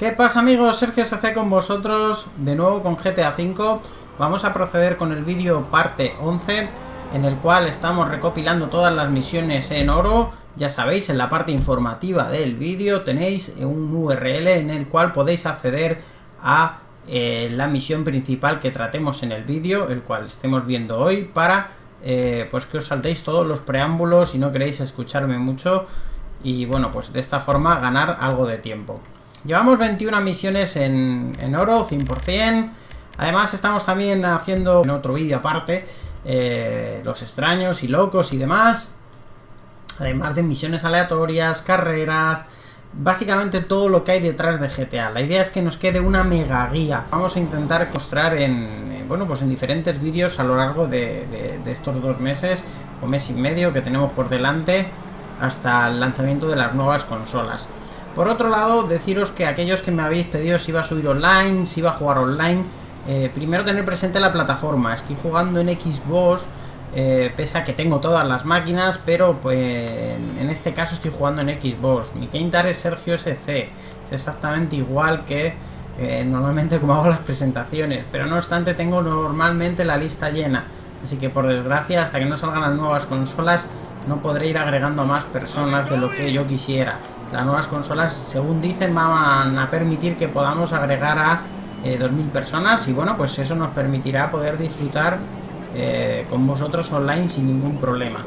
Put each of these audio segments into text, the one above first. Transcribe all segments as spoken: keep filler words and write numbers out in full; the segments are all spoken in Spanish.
¿Qué pasa, amigos? Sergio S C con vosotros, de nuevo con G T A cinco. Vamos a proceder con el vídeo parte once, en el cual estamos recopilando todas las misiones en oro. Ya sabéis, en la parte informativa del vídeo tenéis un U R L en el cual podéis acceder a eh, la misión principal que tratemos en el vídeo, el cual estemos viendo hoy, para eh, pues que os saltéis todos los preámbulos y no queréis escucharme mucho. Y bueno, pues de esta forma ganar algo de tiempo. Llevamos veintiuna misiones en, en oro, cien por cien. Además estamos también haciendo en otro vídeo aparte eh, los extraños y locos y demás. Además de misiones aleatorias, carreras, básicamente todo lo que hay detrás de G T A. La idea es que nos quede una mega guía. Vamos a intentar mostrar en, en bueno, pues en diferentes vídeos a lo largo de, de, de estos dos meses o mes y medio que tenemos por delante, hasta el lanzamiento de las nuevas consolas. Por otro lado, deciros que aquellos que me habéis pedido si iba a subir online, si iba a jugar online, eh, primero tener presente la plataforma. Estoy jugando en Xbox, eh, pese a que tengo todas las máquinas, pero pues en este caso estoy jugando en Xbox. Mi Keintar es Sergio S C, es exactamente igual que eh, normalmente como hago las presentaciones, pero no obstante tengo normalmente la lista llena, así que por desgracia hasta que no salgan las nuevas consolas no podré ir agregando a más personas de lo que yo quisiera. Las nuevas consolas, según dicen, van a permitir que podamos agregar a eh, dos mil personas, y bueno, pues eso nos permitirá poder disfrutar eh, con vosotros online sin ningún problema.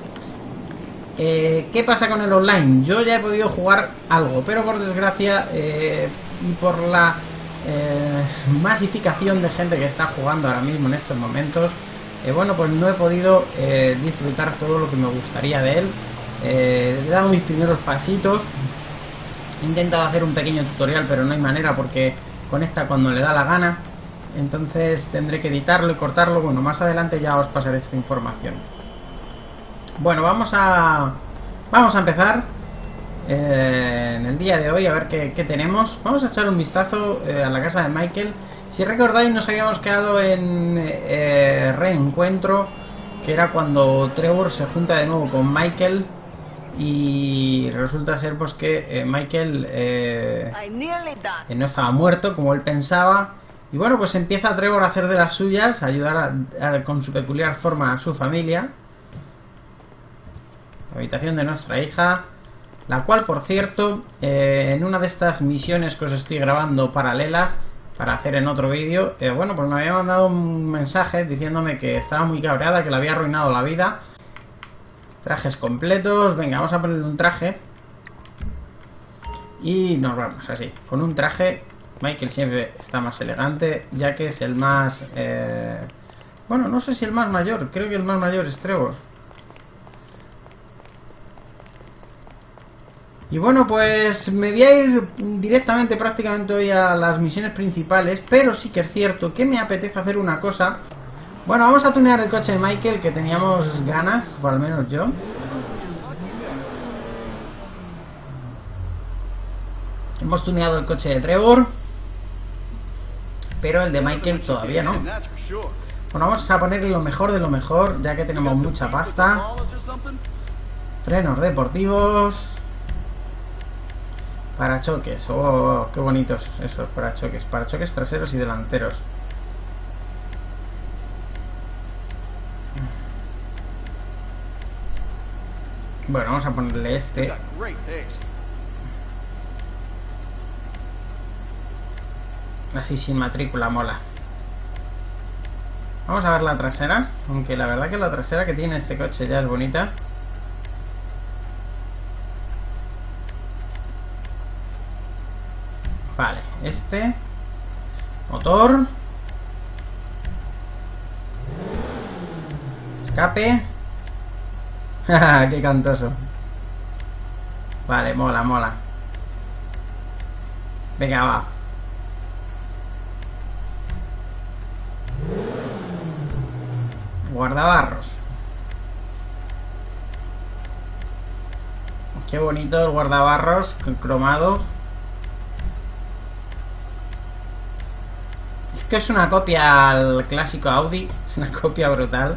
Eh, ¿Qué pasa con el online? Yo ya he podido jugar algo, pero por desgracia eh, y por la eh, masificación de gente que está jugando ahora mismo en estos momentos, eh, bueno, pues no he podido eh, disfrutar todo lo que me gustaría de él. Eh, he dado mis primeros pasitos. He intentado hacer un pequeño tutorial, pero no hay manera porque conecta cuando le da la gana. Entonces tendré que editarlo y cortarlo. Bueno, más adelante ya os pasaré esta información. Bueno, vamos a vamos a empezar eh, en el día de hoy a ver qué, qué tenemos. Vamos a echar un vistazo eh, a la casa de Michael. Si recordáis, nos habíamos quedado en eh, reencuentro, que era cuando Trevor se junta de nuevo con Michael. Y resulta ser pues que eh, Michael eh, eh, no estaba muerto como él pensaba. Y bueno, pues empieza Trevor a hacer de las suyas, a ayudar a, a, con su peculiar forma a su familia. La habitación de nuestra hija, la cual, por cierto, eh, en una de estas misiones que os estoy grabando paralelas para hacer en otro vídeo, eh, bueno, pues me había mandado un mensaje diciéndome que estaba muy cabreada, que le había arruinado la vida. Trajes completos. Venga, vamos a ponerle un traje y nos vamos así, con un traje. Michael siempre está más elegante, ya que es el más eh... bueno, no sé si el más mayor, creo que el más mayor es Trevor. Y bueno, pues me voy a ir directamente prácticamente hoy a las misiones principales, pero sí que es cierto que me apetece hacer una cosa. Bueno, vamos a tunear el coche de Michael, que teníamos ganas, o al menos yo. Hemos tuneado el coche de Trevor, pero el de Michael todavía no. Bueno, vamos a ponerle lo mejor de lo mejor, ya que tenemos mucha pasta. Frenos deportivos. Parachoques, oh, qué bonitos esos parachoques. Parachoques traseros y delanteros. Bueno, vamos a ponerle este. Así sin matrícula, mola. Vamos a ver la trasera. Aunque la verdad que la trasera que tiene este coche ya es bonita. Vale, este. Motor. Escape. Qué cantoso. Vale, mola, mola. Venga, va. Guardabarros. Qué bonito el guardabarros cromado. Es que es una copia al clásico Audi. Es una copia brutal.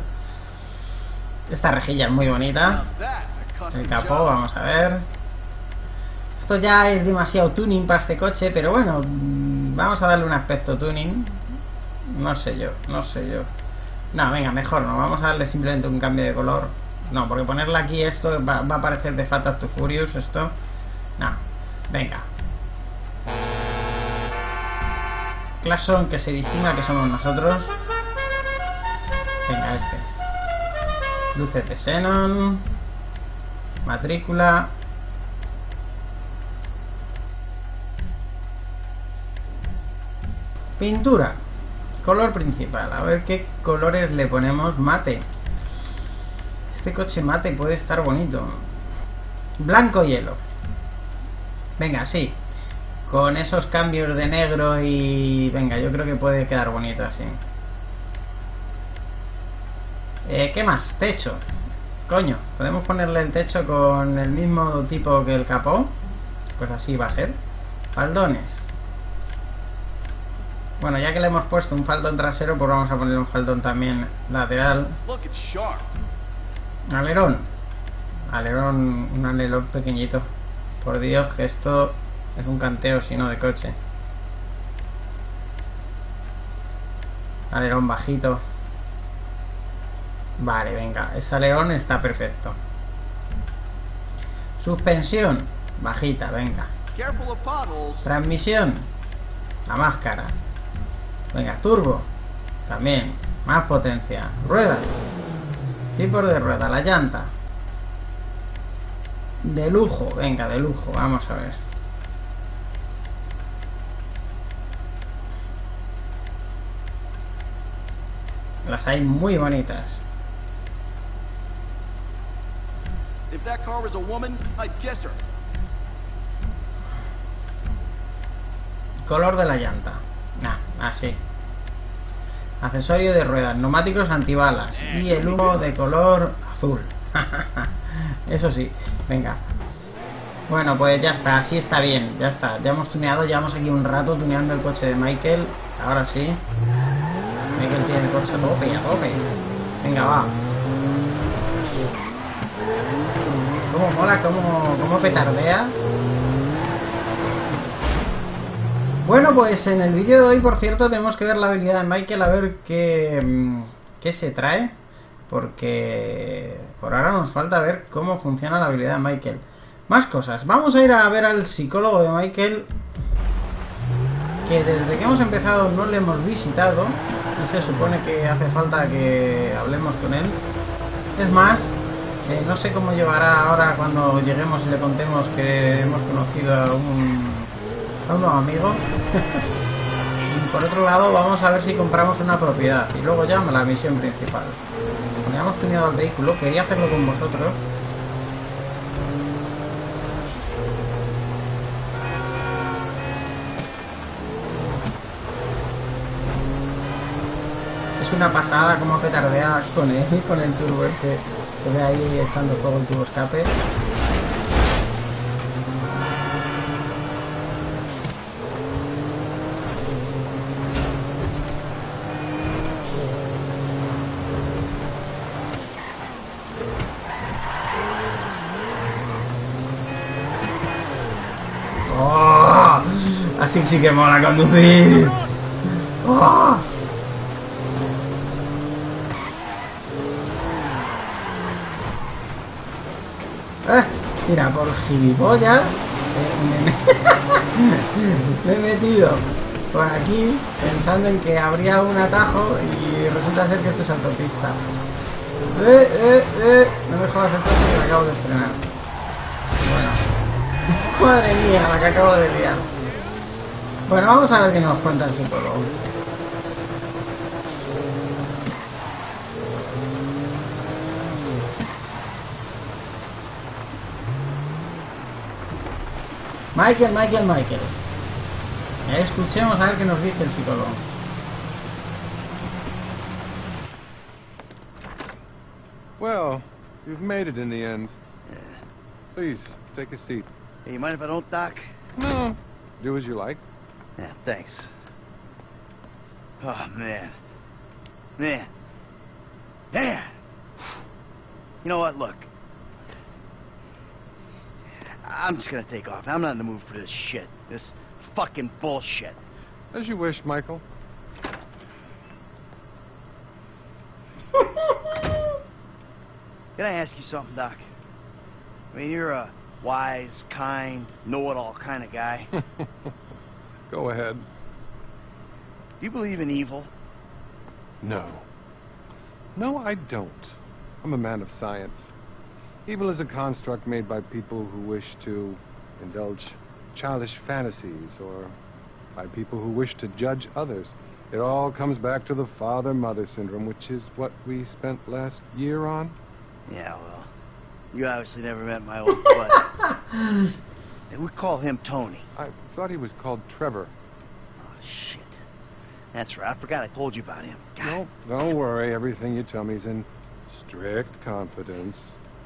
Esta rejilla es muy bonita. El capó, vamos a ver. Esto ya es demasiado tuning para este coche, pero bueno, vamos a darle un aspecto tuning. No sé yo, no sé yo. No, venga, mejor no, vamos a darle simplemente un cambio de color. No, porque ponerle aquí esto va, va a parecer de Fast and the Furious, esto. No, venga. Claxon, que se distinga que somos nosotros. Venga, este. Luces de xenón. Matrícula. Pintura. Color principal. A ver qué colores le ponemos. Mate. Este coche mate puede estar bonito. Blanco hielo. Venga, sí. Con esos cambios de negro y... Venga, yo creo que puede quedar bonito así. Eh, ¿Qué más? Techo. Coño, ¿podemos ponerle el techo con el mismo tipo que el capó? Pues así va a ser. Faldones. Bueno, ya que le hemos puesto un faldón trasero, pues vamos a poner un faldón también lateral. Alerón. Alerón, un alerón pequeñito. Por Dios, que esto es un canteo, sino de coche. Alerón bajito. Vale, venga, ese alerón está perfecto. Suspensión, bajita, venga. Transmisión, la más cara. Venga, turbo, también, más potencia. Ruedas, tipos de rueda, la llanta. De lujo, venga, de lujo, vamos a ver. Las hay muy bonitas. If that car was a woman, I'd guess her. Color de la llanta. Nah, así. Accesorio de ruedas, neumáticos antibalas y el humo de color azul. Eso sí, venga. Bueno, pues ya está, así está bien, ya está. Ya hemos tuneado, llevamos aquí un rato tuneando el coche de Michael. Ahora sí. Michael tiene el coche a tope, a tope. Venga, va. Cómo mola, cómo, cómo petardea. Bueno, pues en el vídeo de hoy, por cierto, tenemos que ver la habilidad de Michael, a ver qué, qué se trae. Porque por ahora nos falta ver cómo funciona la habilidad de Michael. Más cosas. Vamos a ir a ver al psicólogo de Michael, que desde que hemos empezado no le hemos visitado. Y se supone que hace falta que hablemos con él. Es más, eh, no sé cómo llevará ahora cuando lleguemos y le contemos que hemos conocido a un, a un nuevo amigo. Y por otro lado, vamos a ver si compramos una propiedad y luego ya la misión principal. Ya hemos tuneado el vehículo, quería hacerlo con vosotros. Es una pasada como petardea con él, con el turbo este. Se ve ahí echando fuego el turbo escape. ¡Oh! Así sí que mola conducir. ¡Oh! Eh, mira, por gilipollas eh, me, me he metido por aquí pensando en que habría un atajo y resulta ser que esto es autopista. Eh, eh, eh, no me jodas el coche que me acabo de estrenar. Bueno, madre mía, la que acabo de liar. Bueno, vamos a ver qué nos cuenta el psicólogo. Michael, Michael, Michael. Escuchemos a ver qué nos dice el psicólogo. Well, you've made it in the end. Yeah. Please, take a seat. Hey, you mind if I don't, Doc? No. Do as you like. Yeah, thanks. Oh, man. Man. Man! You know what, look. I'm just gonna take off. I'm not in the mood for this shit. This fucking bullshit. As you wish, Michael. Can I ask you something, Doc? I mean, you're a wise, kind, know-it-all kind of guy. Go ahead. Do you believe in evil? No. No, I don't. I'm a man of science. Evil is a construct made by people who wish to indulge childish fantasies, or by people who wish to judge others. It all comes back to the father-mother syndrome, which is what we spent last year on. Yeah, well, you obviously never met my old buddy. Hey, we call him Tony. I thought he was called Trevor. Oh, shit. That's right. I forgot I told you about him. God. No, don't worry. Everything you tell me is in strict confidence.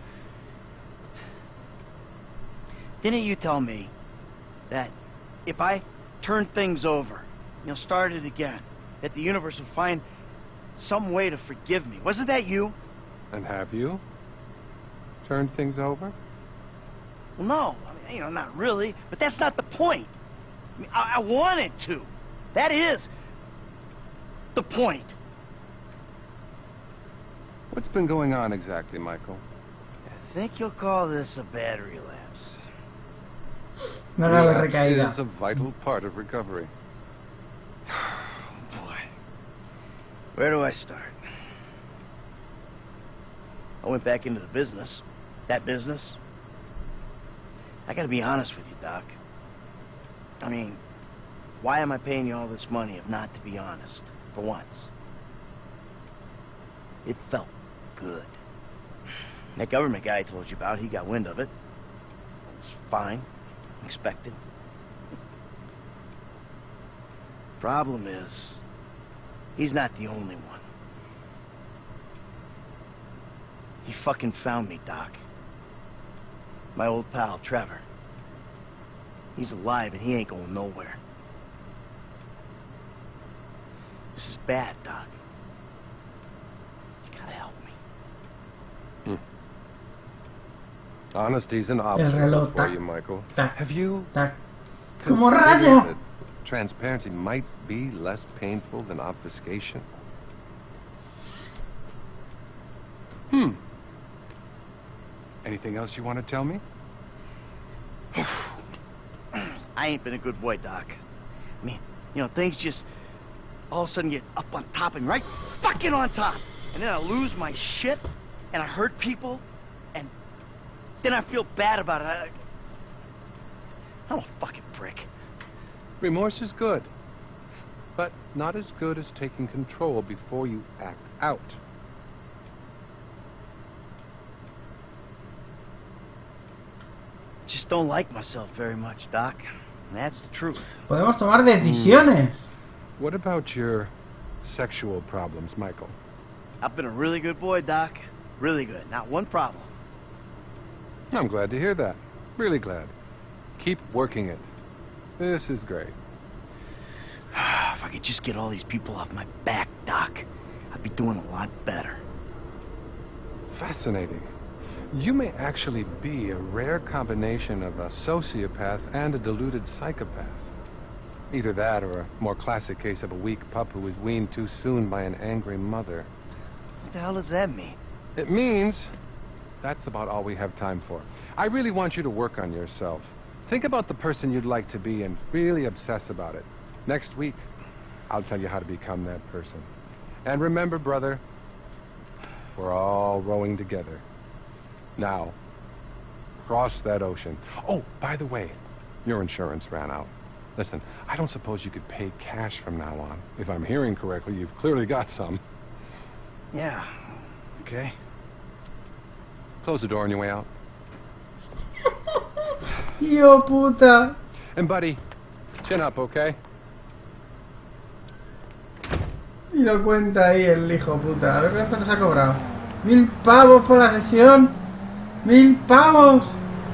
Didn't you tell me that if I turned things over, you know, started again, that the universe would find some way to forgive me? Wasn't that you? And have you turned things over? Well, no. I mean, you know, not really. But that's not the point. I mean, I, I wanted to. That is the point. What's been going on exactly, Michael? I think you'll call this a bad relapse. No grave Relapse recaída. is a vital part of recovery. Boy. Where do I start? I went back into the business. That business. I gotta be honest with you, Doc. I mean, why am I paying you all this money if not to be honest? For once. It felt good. That government guy I told you about, he got wind of it. It's fine. Expected. Problem is, he's not the only one. He fucking found me, Doc. My old pal, Trevor. He's alive and he ain't going nowhere. This is bad, Doc. You gotta help me. Hmm. Honesty's an El obstacle reloj, for tac, you, Michael. tac, Have you tac. Como considered rayo. that transparency might be less painful than obfuscation? Hmm. Anything else you want to tell me? I ain't been a good boy, Doc. I mean, you know, things just all of a sudden get up on top and right fucking on top. And then I lose my shit, and I hurt people, and then I feel bad about it. I, I'm a fucking prick. Remorse is good, but not as good as taking control before you act out. Just don't like myself very much, Doc. And that's the truth. Podemos tomar decisiones. What about your sexual problems, Michael? I've been a really good boy, Doc. Really good. Not one problem. I'm glad to hear that. Really glad. Keep working it. This is great. If I could just get all these people off my back, Doc, I'd be doing a lot better. Fascinating. You may actually be a rare combination of a sociopath and a deluded psychopath. Either that or a more classic case of a weak pup who was weaned too soon by an angry mother. What the hell does that mean? It means that's about all we have time for. I really want you to work on yourself. Think about the person you'd like to be and really obsess about it. Next week, I'll tell you how to become that person. And remember, brother, we're all rowing together. Now, cross that ocean. Oh, by the way, your insurance ran out. Listen, I don't suppose you could pay cash from now on. If I'm hearing correctly, you've clearly got some. Yeah. Okay. Close the door on your way out. Yo puta. And buddy, chin up, okay? Y lo cuenta ahí el hijo puta. A ver cuánto nos ha cobrado. Mil pavos por la sesión. Mil pavos.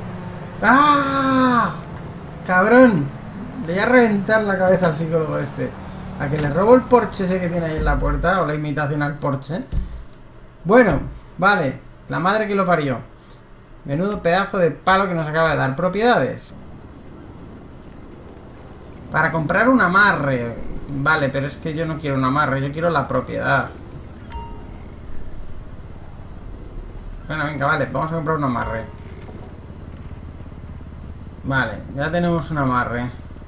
¡Ah! Cabrón. Le voy a reventar la cabeza al psicólogo este. A que le robo el Porsche ese que tiene ahí en la puerta. O la imitación al Porsche. Bueno, vale. La madre que lo parió. Menudo pedazo de palo que nos acaba de dar. Propiedades. Para comprar un amarre. Vale, pero es que yo no quiero un amarre, yo quiero la propiedad. Bueno, venga, vale, vamos a comprar un amarre. Vale, ya tenemos un amarre.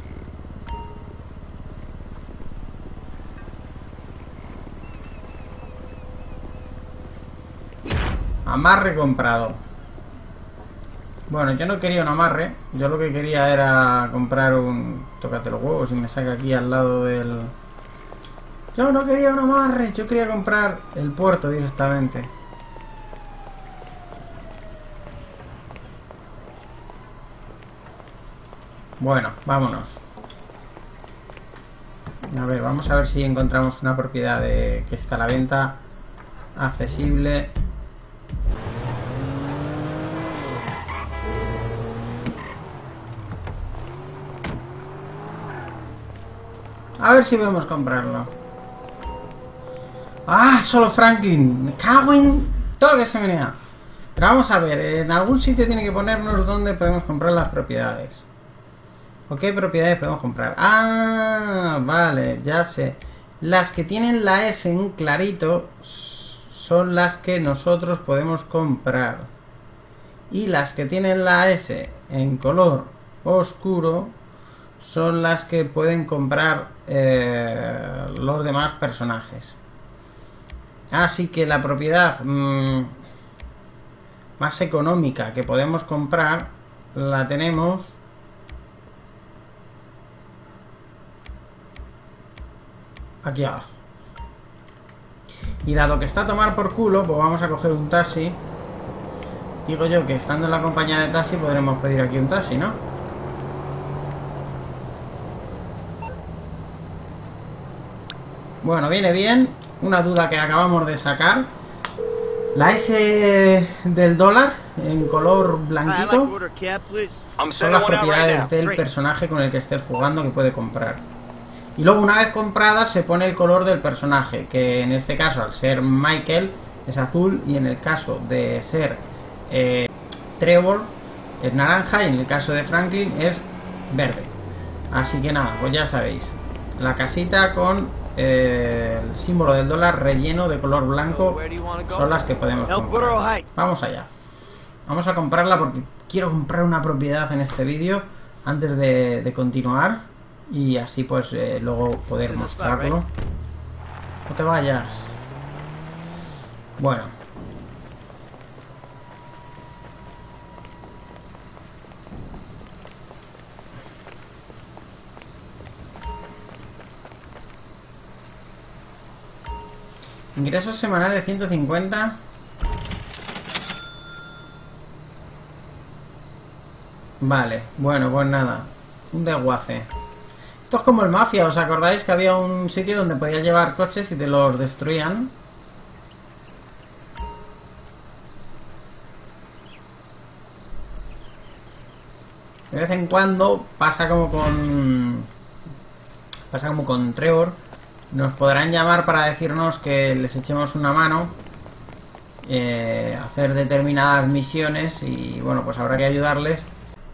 Amarre comprado. Bueno, yo no quería un amarre. Yo lo que quería era comprar un... Tócate los huevos y me saca aquí al lado del... Yo no quería un amarre. Yo quería comprar el puerto directamente. Bueno, vámonos. A ver, vamos a ver si encontramos una propiedad de... que está a la venta. Accesible. A ver si podemos comprarlo. Ah, solo Franklin. Me cago en todo lo que se menea. Pero vamos a ver, en algún sitio tiene que ponernos dónde podemos comprar las propiedades. ¿O qué propiedades podemos comprar? Ah, vale, ya sé. Las que tienen la S en clarito son las que nosotros podemos comprar. Y las que tienen la S en color oscuro son las que pueden comprar eh, los demás personajes. Así que la propiedad mmm, más económica que podemos comprar la tenemos aquí abajo. Y dado que está a tomar por culo, pues vamos a coger un taxi. Digo yo que estando en la compañía de taxi podremos pedir aquí un taxi, ¿no? Bueno, viene bien. Una duda que acabamos de sacar. La S del dólar en color blanquito son las propiedades del personaje con el que estés jugando que puede comprar. Y luego una vez comprada se pone el color del personaje, que en este caso al ser Michael es azul y en el caso de ser eh, Trevor es naranja y en el caso de Franklin es verde. Así que nada, pues ya sabéis, la casita con eh, el símbolo del dólar relleno de color blanco son las que podemos comprar. Vamos allá. Vamos a comprarla porque quiero comprar una propiedad en este vídeo antes de, de continuar. Y así pues eh, luego poder mostrarlo. No te vayas. Bueno. Ingresos semanales ciento cincuenta. Vale, bueno, pues nada. Un desguace. Esto es como el Mafia, ¿os acordáis que había un sitio donde podías llevar coches y te los destruían? De vez en cuando pasa como con... Pasa como con Trevor. Nos podrán llamar para decirnos que les echemos una mano. Eh, hacer determinadas misiones y bueno, pues habrá que ayudarles.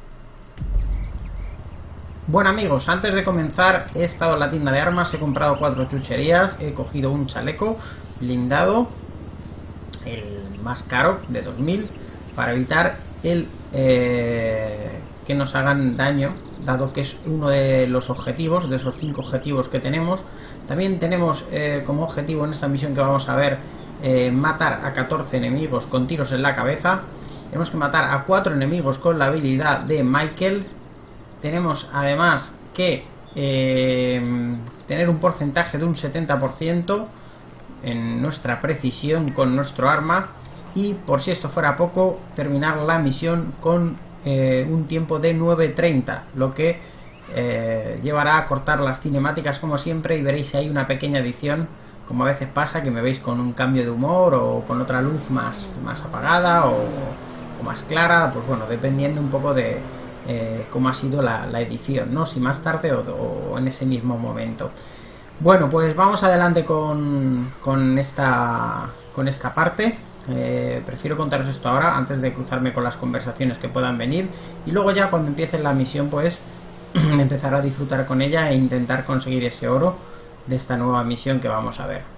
Bueno amigos, antes de comenzar he estado en la tienda de armas, he comprado cuatro chucherías, he cogido un chaleco blindado, el más caro, de dos mil, para evitar el eh, que nos hagan daño, dado que es uno de los objetivos, de esos cinco objetivos que tenemos. También tenemos eh, como objetivo en esta misión que vamos a ver, eh, matar a catorce enemigos con tiros en la cabeza. Tenemos que matar a cuatro enemigos con la habilidad de Michael. Tenemos además que eh, tener un porcentaje de un setenta por ciento en nuestra precisión con nuestro arma. Y por si esto fuera poco, terminar la misión con eh, un tiempo de nueve treinta, lo que eh, llevará a cortar las cinemáticas como siempre. Y veréis si hay una pequeña edición, como a veces pasa, que me veis con un cambio de humor o con otra luz más, más apagada o, o más clara. Pues bueno, dependiendo un poco de... Eh, cómo ha sido la, la edición, ¿no? Si más tarde o, o en ese mismo momento. Bueno, pues vamos adelante con, con esta con esta parte. Eh, prefiero contaros esto ahora antes de cruzarme con las conversaciones que puedan venir, y luego ya cuando empiece la misión pues empezar a disfrutar con ella e intentar conseguir ese oro de esta nueva misión que vamos a ver.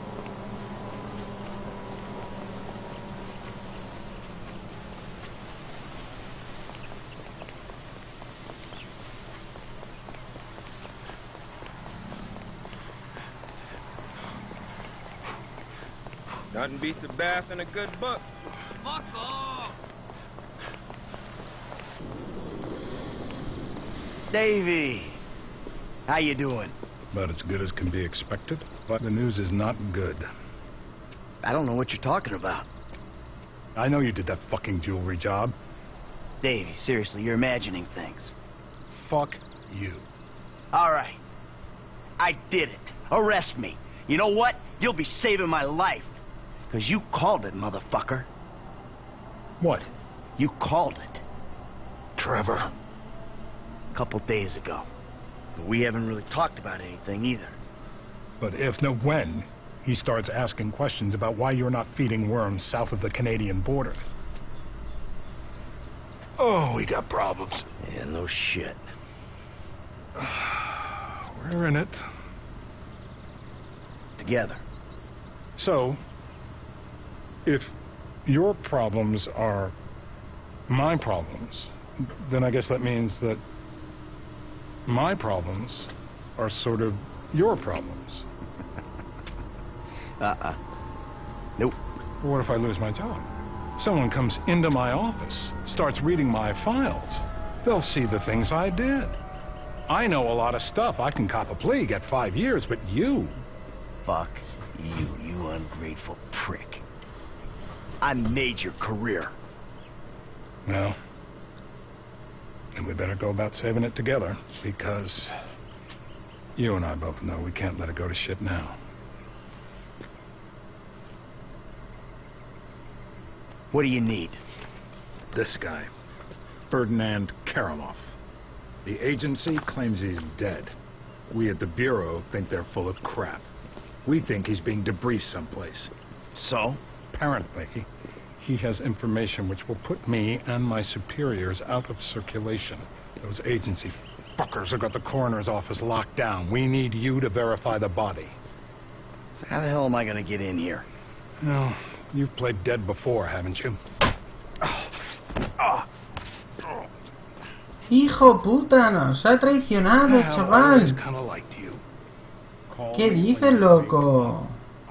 Nothing beats a bath and a good book. Fuck off! Davey, how you doing? About as good as can be expected, but the news is not good. I don't know what you're talking about. I know you did that fucking jewelry job. Davey, seriously, you're imagining things. Fuck you. All right. I did it. Arrest me. You know what? You'll be saving my life. Because you called it, motherfucker. What? You called it. Trevor. A couple days ago. But we haven't really talked about anything either. But if, no, when, he starts asking questions about why you're not feeding worms south of the Canadian border. Oh, we got problems. Yeah, no shit. We're in it. Together. So, if your problems are my problems, then I guess that means that my problems are sort of your problems. Uh-uh. Nope. What if I lose my job? Someone comes into my office, starts reading my files. They'll see the things I did. I know a lot of stuff. I can cop a plea, get five years, but you... Fuck you, you ungrateful prick. I made your career. Well, then we better go about saving it together, because you and I both know we can't let it go to shit now. What do you need? This guy, Ferdinand Kerimov. The agency claims he's dead. We at the Bureau think they're full of crap. We think he's being debriefed someplace. So? Apparently, he has information which will put me and my superiors out of circulation. Those agency fuckers have got the coroner's office locked down. We need you to verify the body. So how the hell am I gonna get in here? Well, you've played dead before, haven't you? Hijo puta, nos ha traicionado, chaval. ¿Qué dices, loco?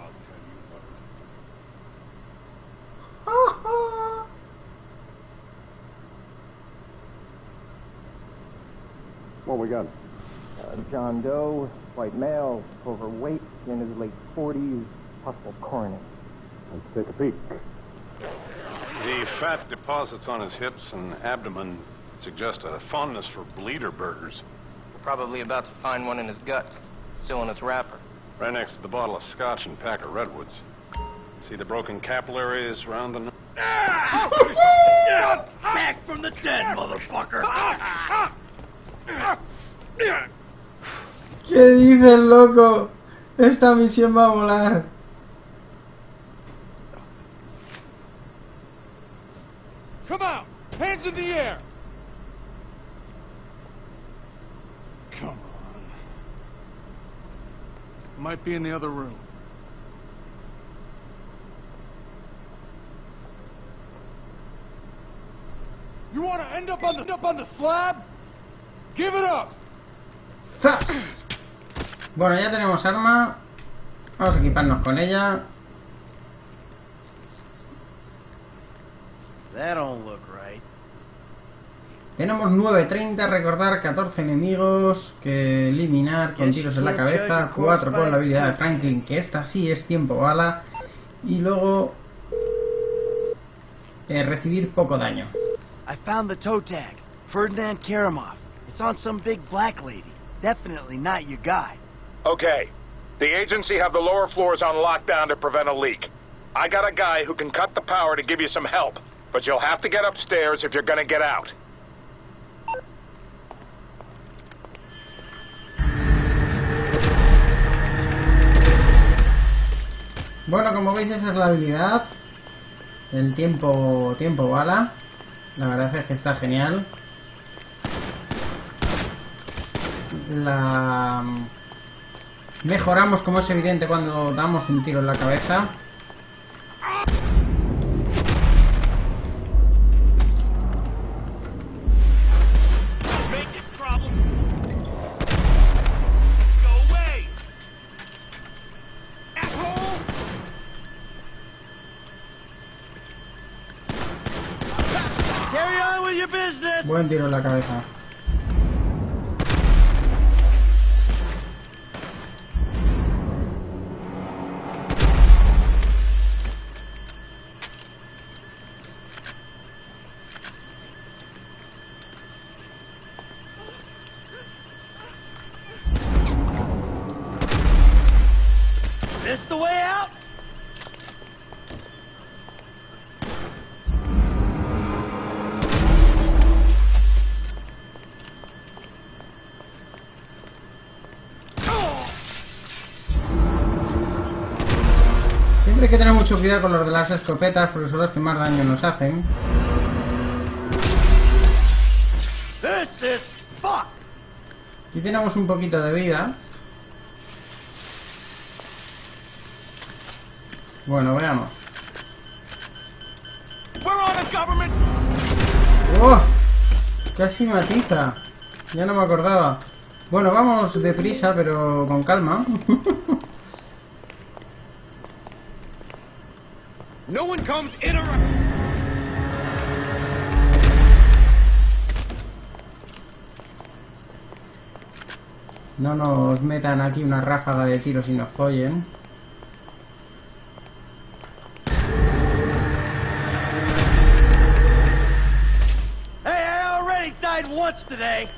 What we got? Uh, John Doe, white male, overweight, in his late forties, possible coroner. Let's take a peek. The fat deposits on his hips and abdomen suggest a fondness for bleeder burgers. We're probably about to find one in his gut, still in its wrapper. Right next to the bottle of scotch and pack of redwoods. See the broken capillaries around the... Ah! Back from the dead, motherfucker! ¿Qué dices, loco? Esta misión va a volar. Come out! Hands in the air! Come on. Might be in the other room. You want to end up on the end up on the slab? Give it up. ¡Zas! Bueno, ya tenemos arma. Vamos a equiparnos con ella. That don't look right. Tenemos nueve treinta, recordar catorce enemigos que eliminar con tiros en la cabeza, cuatro con la habilidad de Franklin, que esta sí es tiempo bala, y luego eh, recibir poco daño. I found the toe tag. Ferdinand Kerimov. It's on some big black lady. Definitely not your guy. Okay. The agency have the lower floors on lockdown to prevent a leak. I got a guy who can cut the power to give you some help, but you'll have to get upstairs if you're gonna get out. Bueno, como veis esa es la habilidad. el tiempo tiempo bala. La verdad es que está genial. La mejoramos, como es evidente, cuando damos un tiro en la cabeza. Buen tiro en la cabeza. This the way out? Siempre hay que tener mucho cuidado con los de las escopetas porque son los que más daño nos hacen. This is fuck. Aquí tenemos un poquito de vida. Bueno, veamos. ¡Oh! Casi matiza. Ya no me acordaba. Bueno, vamos deprisa, pero con calma. No one comes in or No nos metan aquí una ráfaga de tiros y nos follen. Hey, I already died once today.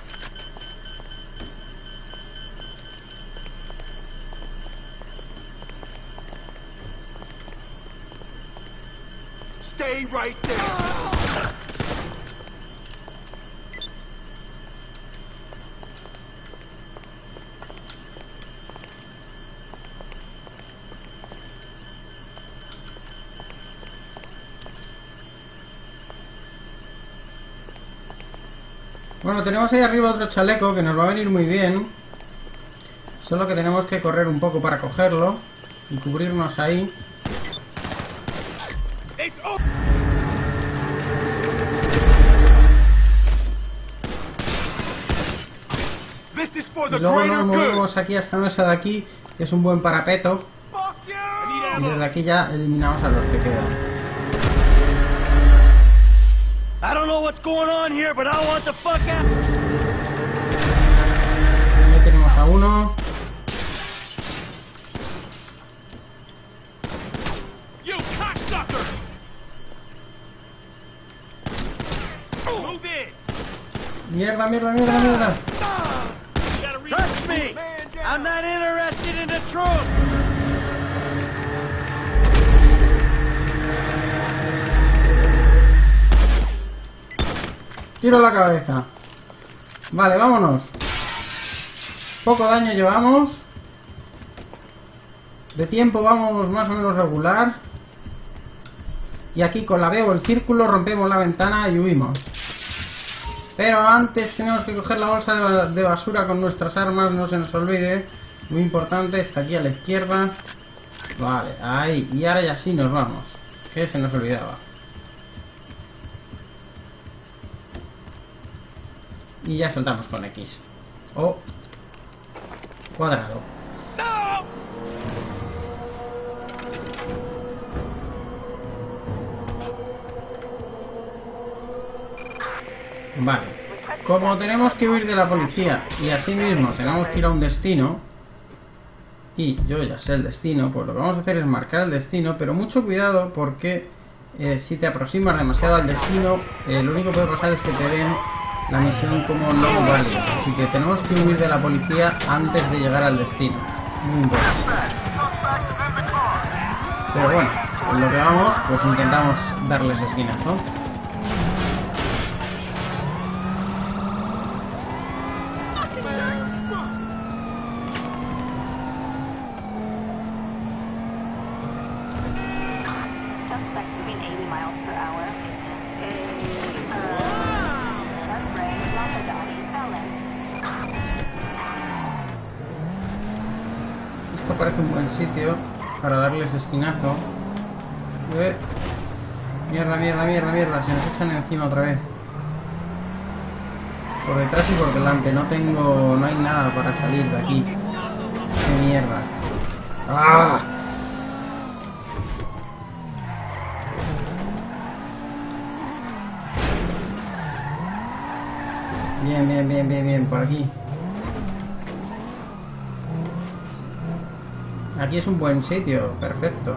stay right there. Bueno, tenemos ahí arriba otro chaleco que nos va a venir muy bien. Solo que tenemos que correr un poco para cogerlo y cubrirnos ahí. Y luego nos movemos aquí a esta mesa de aquí, que es un buen parapeto. Y desde aquí ya eliminamos a los que quedan. I don't know what's going on here, but I want the fuck out. Ahí tenemos a uno. You cocksucker! Move in. Mierda, mierda, mierda, mierda. Trust me, I'm not interested in the truth. Tiro la cabeza. Vale, vámonos. Poco daño llevamos. De tiempo vamos más o menos regular. Y aquí con la B o el círculo rompemos la ventana y huimos. Pero antes tenemos que coger la bolsa de basura con nuestras armas, no se nos olvide. Muy importante, está aquí a la izquierda. Vale, ahí. Y ahora ya sí nos vamos. Que se nos olvidaba. Y ya saltamos con X. O cuadrado. Vale. Como tenemos que huir de la policía y así mismo tenemos que ir a un destino, y yo ya sé el destino, pues lo que vamos a hacer es marcar el destino, pero mucho cuidado porque eh, si te aproximas demasiado al destino, eh, lo único que puede pasar es que te den la misión como no válida. Así que tenemos que huir de la policía antes de llegar al destino. Muy importante. Pero bueno, en lo que vamos, pues intentamos darles esquinazo. miles per hour. A uh, Ray Lapadati felon. Esto parece un buen sitio para darles esquinazo. A ver. Mierda, mierda, mierda, mierda. Se nos echan encima otra vez. Por detrás y por delante. No tengo... No hay nada para salir de aquí. ¡Qué mierda! ¡Ah! Bien, bien, bien, bien, bien. Por aquí. Aquí es un buen sitio. Perfecto.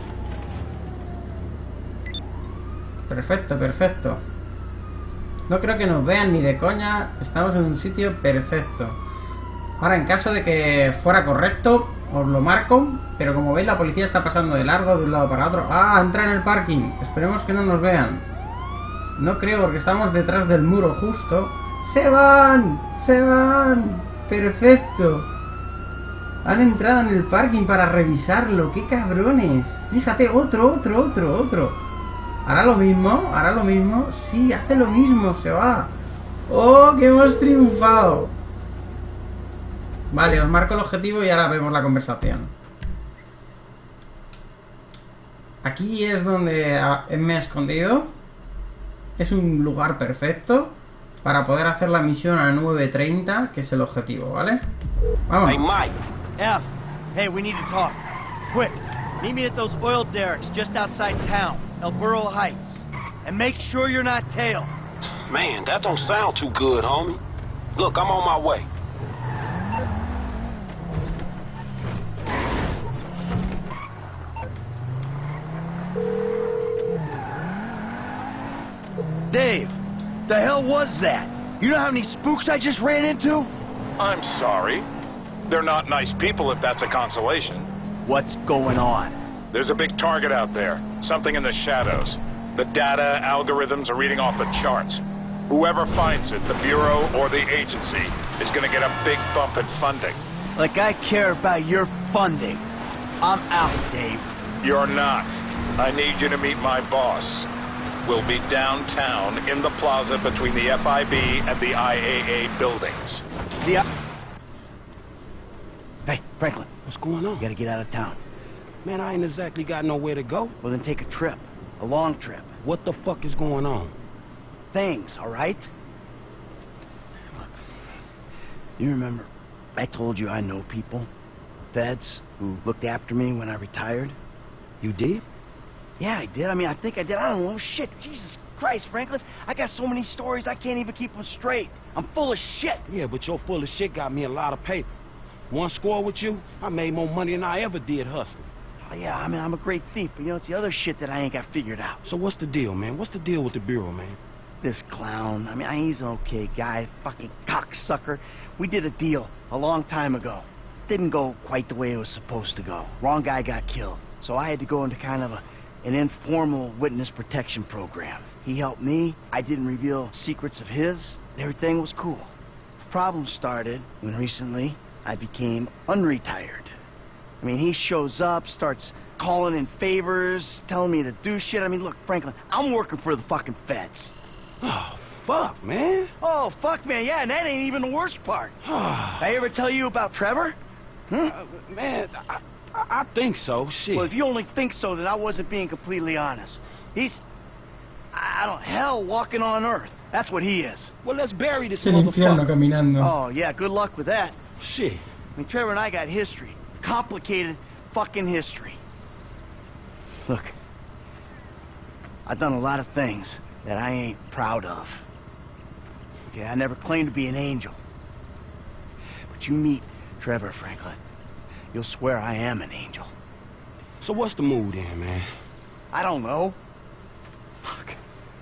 Perfecto, perfecto. No creo que nos vean ni de coña. Estamos en un sitio perfecto. Ahora, en caso de que fuera correcto, os lo marco. Pero como veis, la policía está pasando de largo de un lado para otro. ¡Ah! Entra en el parking. Esperemos que no nos vean. No creo, porque estamos detrás del muro justo. ¡Se van! ¡Se van! ¡Perfecto! Han entrado en el parking para revisarlo. ¡Qué cabrones! Fíjate, otro, otro, otro, otro. ¿Hará lo mismo? ¿Hará lo mismo? Sí, hace lo mismo, se va. ¡Oh, que hemos triunfado! Vale, os marco el objetivo y ahora vemos la conversación. Aquí es donde me he escondido. Es un lugar perfecto para poder hacer la misión a nueve treinta, que es el objetivo, ¿vale? Vamos. Hey, Mike. F. Hey, we need to talk. Quick. Meet me at those oil derricks just outside town, El Burro Heights. And make sure you're not tailed. Man, that don't sound too good, homie. Look, I'm on my way. Dave, the hell was that? You know how many spooks I just ran into? I'm sorry. They're not nice people if that's a consolation. What's going on? There's a big target out there. Something in the shadows. The data algorithms are reading off the charts. Whoever finds it, the Bureau or the agency, is gonna get a big bump in funding. Like I care about your funding. I'm out, Dave. You're not. I need you to meet my boss. We'll be downtown in the plaza between the F I B and the I A A buildings. The... Hey, Franklin. What's going on? You gotta get out of town. Man, I ain't exactly got nowhere to go. Well, then take a trip. A long trip. What the fuck is going on? Things, all right? Look, you remember I told you I know people, feds, who looked after me when I retired? You did? Yeah, I did. I mean, I think I did. I don't know. Shit, Jesus Christ, Franklin. I got so many stories I can't even keep them straight. I'm full of shit. Yeah, but your full of shit got me a lot of paper. One score with you, I made more money than I ever did hustling. Oh, yeah, I mean, I'm a great thief, but you know, it's the other shit that I ain't got figured out. So what's the deal, man? What's the deal with the Bureau, man? This clown, I mean, he's an okay guy, fucking cocksucker. We did a deal a long time ago. Didn't go quite the way it was supposed to go. Wrong guy got killed. So I had to go into kind of a, an informal witness protection program. He helped me. I didn't reveal secrets of his. Everything was cool. The problem started when recently I became unretired. I mean, he shows up, starts calling in favors, telling me to do shit. I mean, look, Franklin, I'm working for the fucking feds. Oh, fuck, man. Oh, fuck, man, yeah, and that ain't even the worst part. I ever tell you about Trevor? Hmm? Uh, man, I, I, I think so, shit. Well, if you only think so, then I wasn't being completely honest. He's, I don't, hell walking on earth. That's what he is. Well, let's bury this El infierno motherfucker. caminando. Oh, yeah, good luck with that. Shit. I mean, Trevor and I got history. Complicated fucking history. Look, I've done a lot of things that I ain't proud of. Okay, I never claimed to be an angel. But you meet Trevor, Franklin, you'll swear I am an angel. So what's the mood then, man? I don't know. Fuck.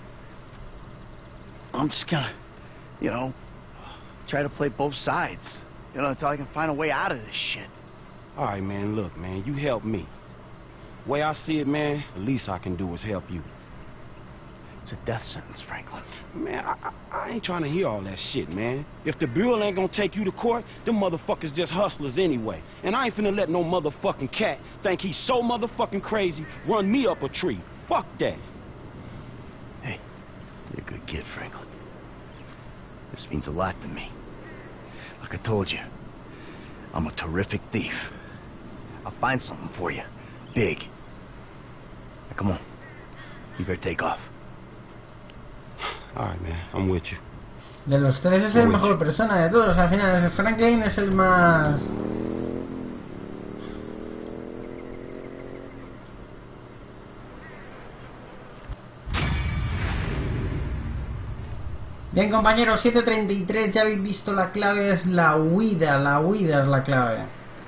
I'm just gonna, you know, try to play both sides. You know, until I can find a way out of this shit. All right, man, look, man, you help me. Way I see it, man, the least I can do is help you. It's a death sentence, Franklin. Man, I, I, I ain't trying to hear all that shit, man. If the Bureau ain't gonna take you to court, them motherfuckers just hustlers anyway. And I ain't finna let no motherfucking cat think he's so motherfucking crazy, run me up a tree. Fuck that. You're a good kid, Franklin. This means a lot to me. Like I told you, I'm a terrific thief. I'll find something for you. Big. Now, come on. You better take off. All right, man. I'm with you. De los tres es el mejor persona de todos. Al final, Franklin es el más... Bien, compañeros, siete treinta y tres, ya habéis visto, la clave es la huida, la huida es la clave.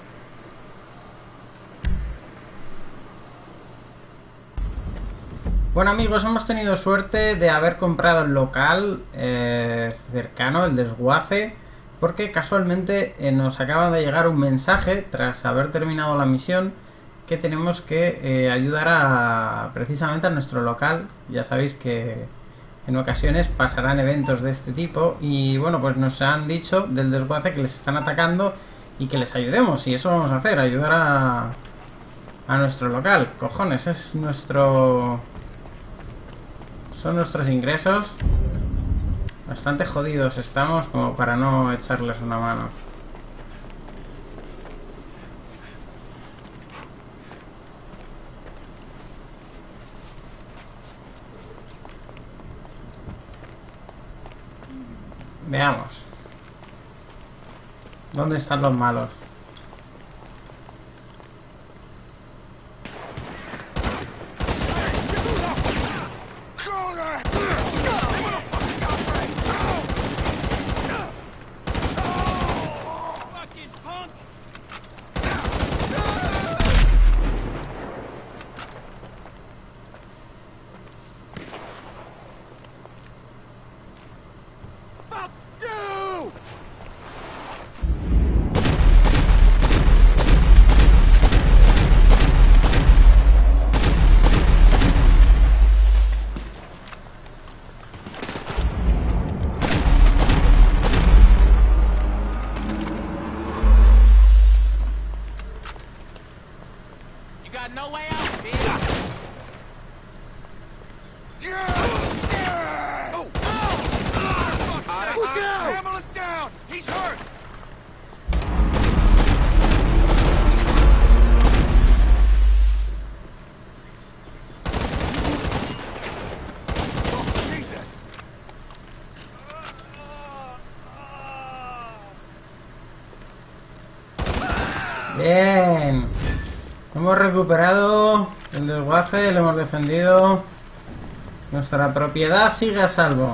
Bueno, amigos, hemos tenido suerte de haber comprado el local eh, cercano, el desguace, porque casualmente eh, nos acaba de llegar un mensaje tras haber terminado la misión que tenemos que eh, ayudar a precisamente a nuestro local. Ya sabéis que en ocasiones pasarán eventos de este tipo y bueno, pues nos han dicho del desguace que les están atacando y que les ayudemos, y eso vamos a hacer, ayudar a, a nuestro local. Cojones, es nuestro... son nuestros ingresos. Bastante jodidos estamos como para no echarles una mano. Veamos. ¿Dónde están los malos? Bien, hemos recuperado el desguace, lo hemos defendido. Nuestra propiedad sigue a salvo.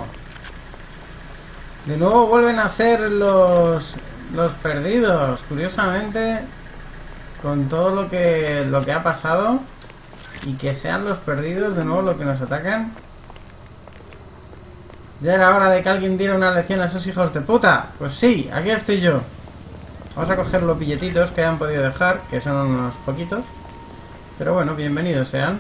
De nuevo vuelven a ser los los perdidos, curiosamente, con todo lo que lo que ha pasado, y que sean los perdidos de nuevo los que nos atacan. Ya era hora de que alguien diera una lección a esos hijos de puta. Pues sí, aquí estoy yo. Vamos a coger los billetitos que han podido dejar, que son unos poquitos. Pero bueno, bienvenidos sean.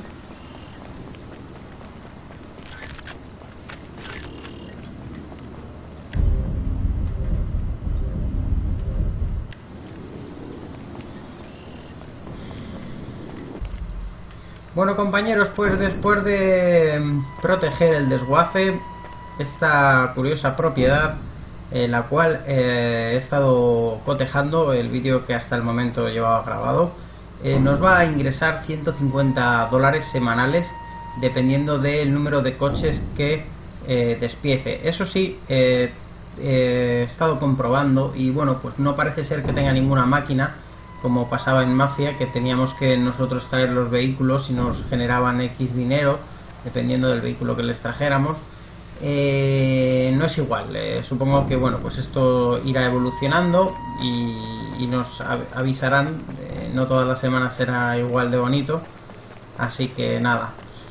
Bueno, compañeros, pues después de proteger el desguace, esta curiosa propiedad, en la cual eh, he estado cotejando, el vídeo que hasta el momento llevaba grabado, eh, nos va a ingresar ciento cincuenta dólares semanales dependiendo del número de coches que eh, despiece. Eso sí, eh, eh, he estado comprobando y bueno, pues no parece ser que tenga ninguna máquina como pasaba en Mafia, que teníamos que nosotros traer los vehículos y nos generaban X dinero dependiendo del vehículo que les trajéramos. Eh, no es igual, eh, supongo que bueno, pues esto irá evolucionando y, y nos avisarán. Eh, no todas las semanas será igual de bonito, así que nada,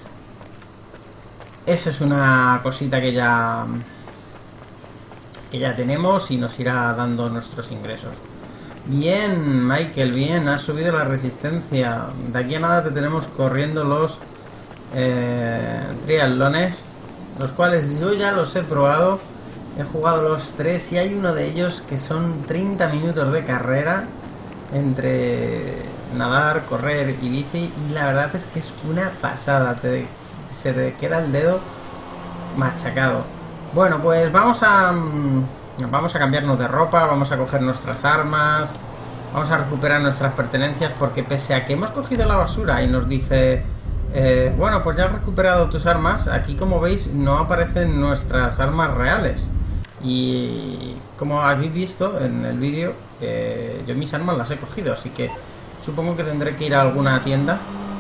esa es una cosita que ya que ya tenemos y nos irá dando nuestros ingresos. Bien, Michael, bien, has subido la resistencia. De aquí a nada te tenemos corriendo los eh, triatlones, los cuales yo ya los he probado, he jugado los tres y hay uno de ellos que son treinta minutos de carrera entre nadar, correr y bici, y la verdad es que es una pasada, te, se te queda el dedo machacado. Bueno, pues vamos a vamos a cambiarnos de ropa, vamos a coger nuestras armas, vamos a recuperar nuestras pertenencias, porque pese a que hemos cogido la basura y nos dice eh, bueno, pues ya has recuperado tus armas, aquí como veis no aparecen nuestras armas reales. Y como habéis visto en el vídeo, eh, yo mis armas las he cogido, así que supongo que tendré que ir a alguna tienda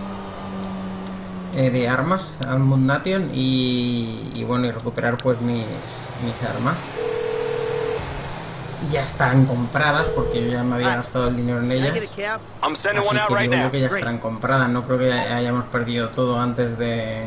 eh, de armas, al Mundation, y, y bueno, y recuperar pues mis, mis armas. Ya están compradas porque yo ya me había gastado el dinero en ellas, así que digo yo que ya estarán compradas. No creo que hayamos perdido todo antes de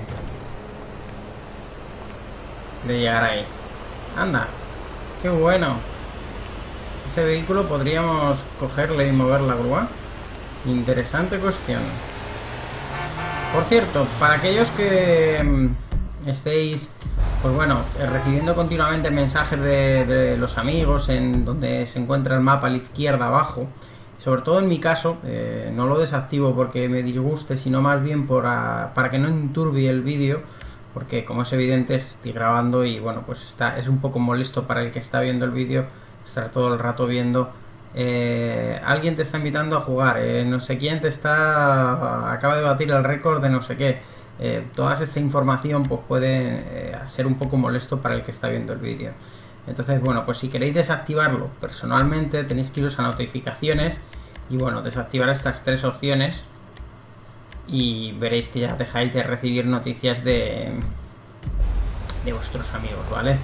de llegar ahí. Anda, qué bueno. Ese vehículo podríamos cogerle y mover la grúa. Interesante cuestión. Por cierto, para aquellos que mmm, estéis, pues bueno, recibiendo continuamente mensajes de, de los amigos en donde se encuentra el mapa a la izquierda abajo, sobre todo en mi caso, eh, no lo desactivo porque me disguste, sino más bien por a, para que no enturbie el vídeo, porque como es evidente estoy grabando y bueno, pues está, es un poco molesto para el que está viendo el vídeo estar todo el rato viendo eh, alguien te está invitando a jugar, eh, no sé quién te está acaba de batir el récord de no sé qué. Eh, toda esta información pues puede eh, ser un poco molesto para el que está viendo el vídeo. Entonces bueno, pues si queréis desactivarlo personalmente tenéis que iros a notificaciones y bueno, desactivar estas tres opciones y veréis que ya dejáis de recibir noticias de de vuestros amigos, ¿vale?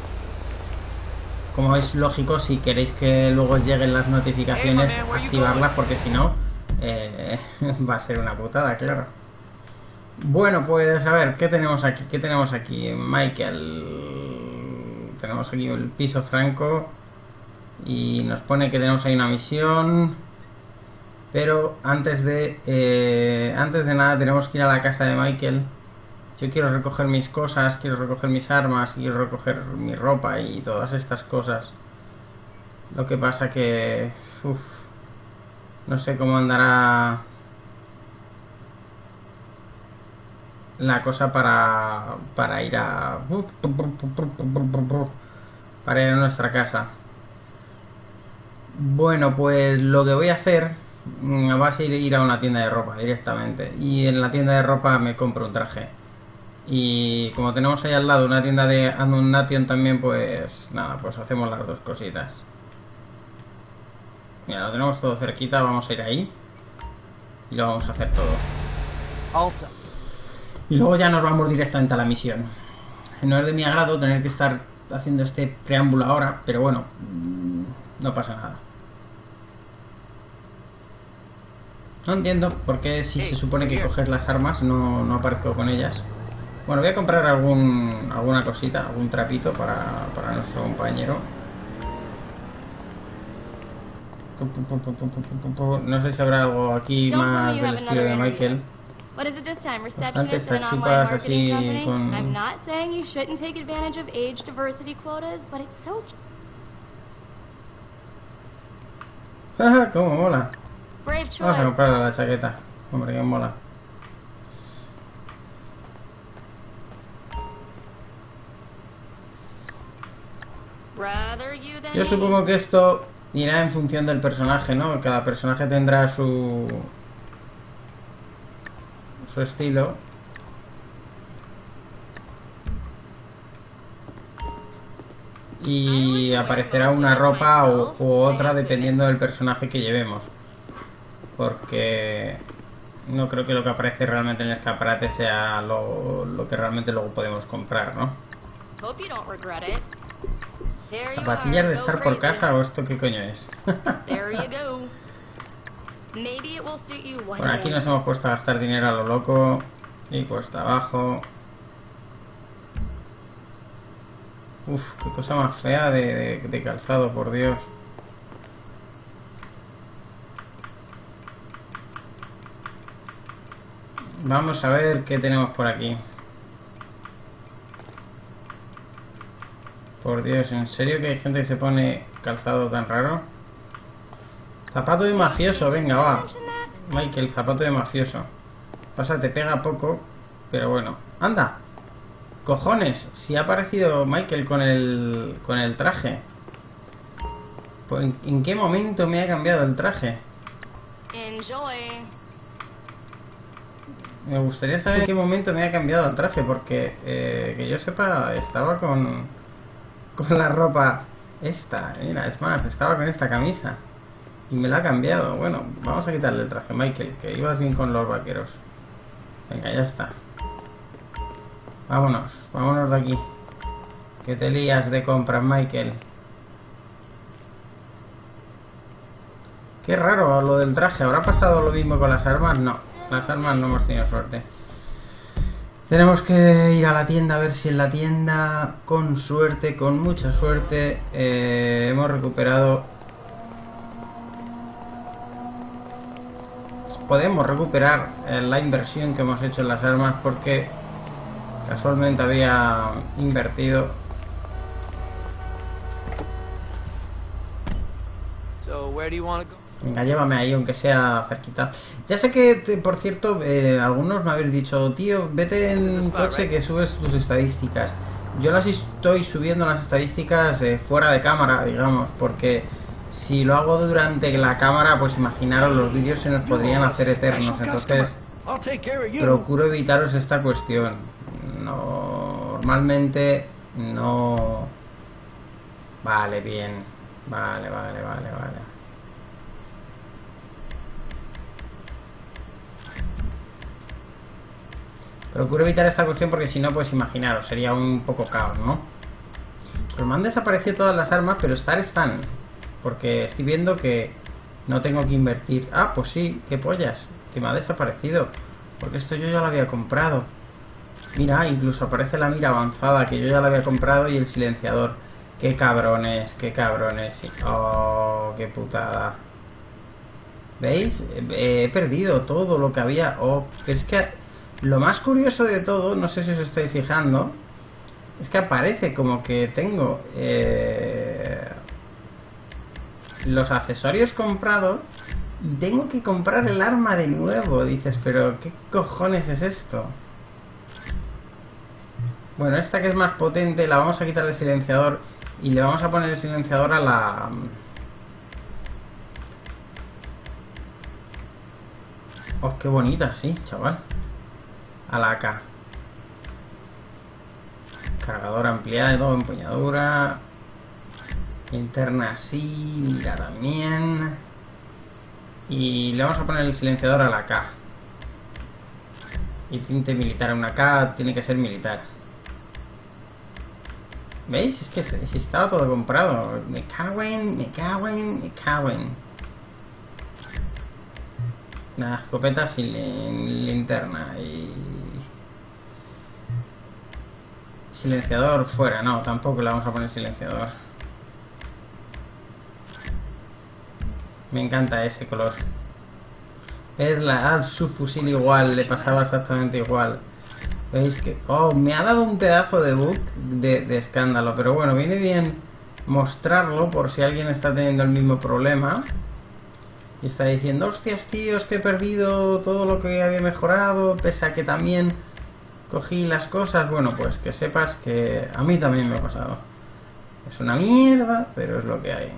Como es lógico, si queréis que luego os lleguen las notificaciones, activarlas, porque si no eh, va a ser una putada, claro. Bueno, pues a ver, ¿qué tenemos aquí? ¿Qué tenemos aquí? Michael. Tenemos aquí el piso franco y nos pone que tenemos ahí una misión. Pero antes de eh, antes de nada tenemos que ir a la casa de Michael. Yo quiero recoger mis cosas, quiero recoger mis armas, quiero recoger mi ropa y todas estas cosas. Lo que pasa que uf, no sé cómo andará la cosa para para ir a para ir a nuestra casa. Bueno, pues lo que voy a hacer va a ser ir a una tienda de ropa directamente, y en la tienda de ropa me compro un traje. Y como tenemos ahí al lado una tienda de Mundation también, pues nada, pues hacemos las dos cositas. Mira, lo tenemos todo cerquita, vamos a ir ahí y lo vamos a hacer todo. Y luego ya nos vamos directamente a la misión. No es de mi agrado tener que estar haciendo este preámbulo ahora, pero bueno, no pasa nada. No entiendo por qué si se supone que coges las armas no, no aparezco con ellas. Bueno, voy a comprar algún alguna cosita, algún trapito para, para nuestro compañero. No sé si habrá algo aquí más del estilo de Michael. Bastantes tachupas así con... Jaja, cómo mola. Vamos a comprar la chaqueta. Hombre, que mola. Yo supongo que esto irá en función del personaje, ¿no? Cada personaje tendrá su su estilo. Y aparecerá una ropa u, u otra dependiendo del personaje que llevemos. Porque no creo que lo que aparece realmente en el escaparate sea lo, lo que realmente luego podemos comprar, ¿no? ¿Zapatillas de estar por casa o esto qué coño es? Por aquí nos hemos puesto a gastar dinero a lo loco y cuesta abajo. Uf, qué cosa más fea de, de, de calzado, por Dios. Vamos a ver qué tenemos por aquí. Por Dios, ¿en serio que hay gente que se pone calzado tan raro? Zapato de mafioso, venga, va. Michael, zapato de mafioso. Pasa, te pega poco, pero bueno. ¡Anda! Cojones, si ha aparecido Michael con el con el traje. ¿En, en qué momento me ha cambiado el traje? Enjoy. Me gustaría saber en qué momento me ha cambiado el traje, porque eh, que yo sepa, estaba con con la ropa esta. Mira, es más, estaba con esta camisa y me la ha cambiado. Bueno, vamos a quitarle el traje, Michael, que ibas bien con los vaqueros. Venga, ya está. Vámonos, vámonos de aquí. Que te lías de compras, Michael. Qué raro lo del traje. ¿Habrá pasado lo mismo con las armas? No, las armas no hemos tenido suerte. Tenemos que ir a la tienda a ver si en la tienda, con suerte, con mucha suerte, eh, hemos recuperado... Podemos recuperar eh, la inversión que hemos hecho en las armas, porque casualmente había invertido. So, where do you want to go? Venga, llévame ahí, aunque sea cerquita. Ya sé que, te, por cierto, eh, algunos me habéis dicho, tío, vete en coche que subes tus estadísticas. Yo las estoy subiendo las estadísticas eh, fuera de cámara, digamos, porque si lo hago durante la cámara, pues imaginaros, los vídeos se nos podrían hacer eternos. Entonces, procuro evitaros esta cuestión. Normalmente no... Vale, bien. Vale, vale, vale, vale. Procuro evitar esta cuestión porque si no, pues imaginaros, sería un poco caos, ¿no? Pues me han desaparecido todas las armas, pero estar están. Porque estoy viendo que no tengo que invertir. Ah, pues sí, qué pollas, que me ha desaparecido. Porque esto yo ya lo había comprado. Mira, incluso aparece la mira avanzada, que yo ya la había comprado, y el silenciador. Qué cabrones, qué cabrones. Oh, qué putada. ¿Veis? He perdido todo lo que había. Oh, es que... Lo más curioso de todo, no sé si os estáis fijando, es que aparece como que tengo eh, los accesorios comprados y tengo que comprar el arma de nuevo. Dices, pero ¿qué cojones es esto? Bueno, esta que es más potente, la vamos a quitar el silenciador y le vamos a poner el silenciador a la... Oh, qué bonita, sí, chaval. A la A K. Cargador ampliado, empuñadura. Linterna así, mira también. Y le vamos a poner el silenciador a la A K. Y tinte militar a una A K, tiene que ser militar. ¿Veis? Es que si estaba todo comprado. Me cago en, me cago en, me cago en. Nada, escopeta sin linterna y... Silenciador fuera, no, tampoco le vamos a poner silenciador. Me encanta ese color. Es la ah, su fusil igual, le pasaba exactamente igual. ¿Veis que? Oh, me ha dado un pedazo de bug de, de escándalo, pero bueno, viene bien mostrarlo por si alguien está teniendo el mismo problema. Y está diciendo, hostias tíos, que he perdido todo lo que había mejorado, pese a que también cogí las cosas. Bueno, pues que sepas que a mí también me ha pasado. Es una mierda, pero es lo que hay.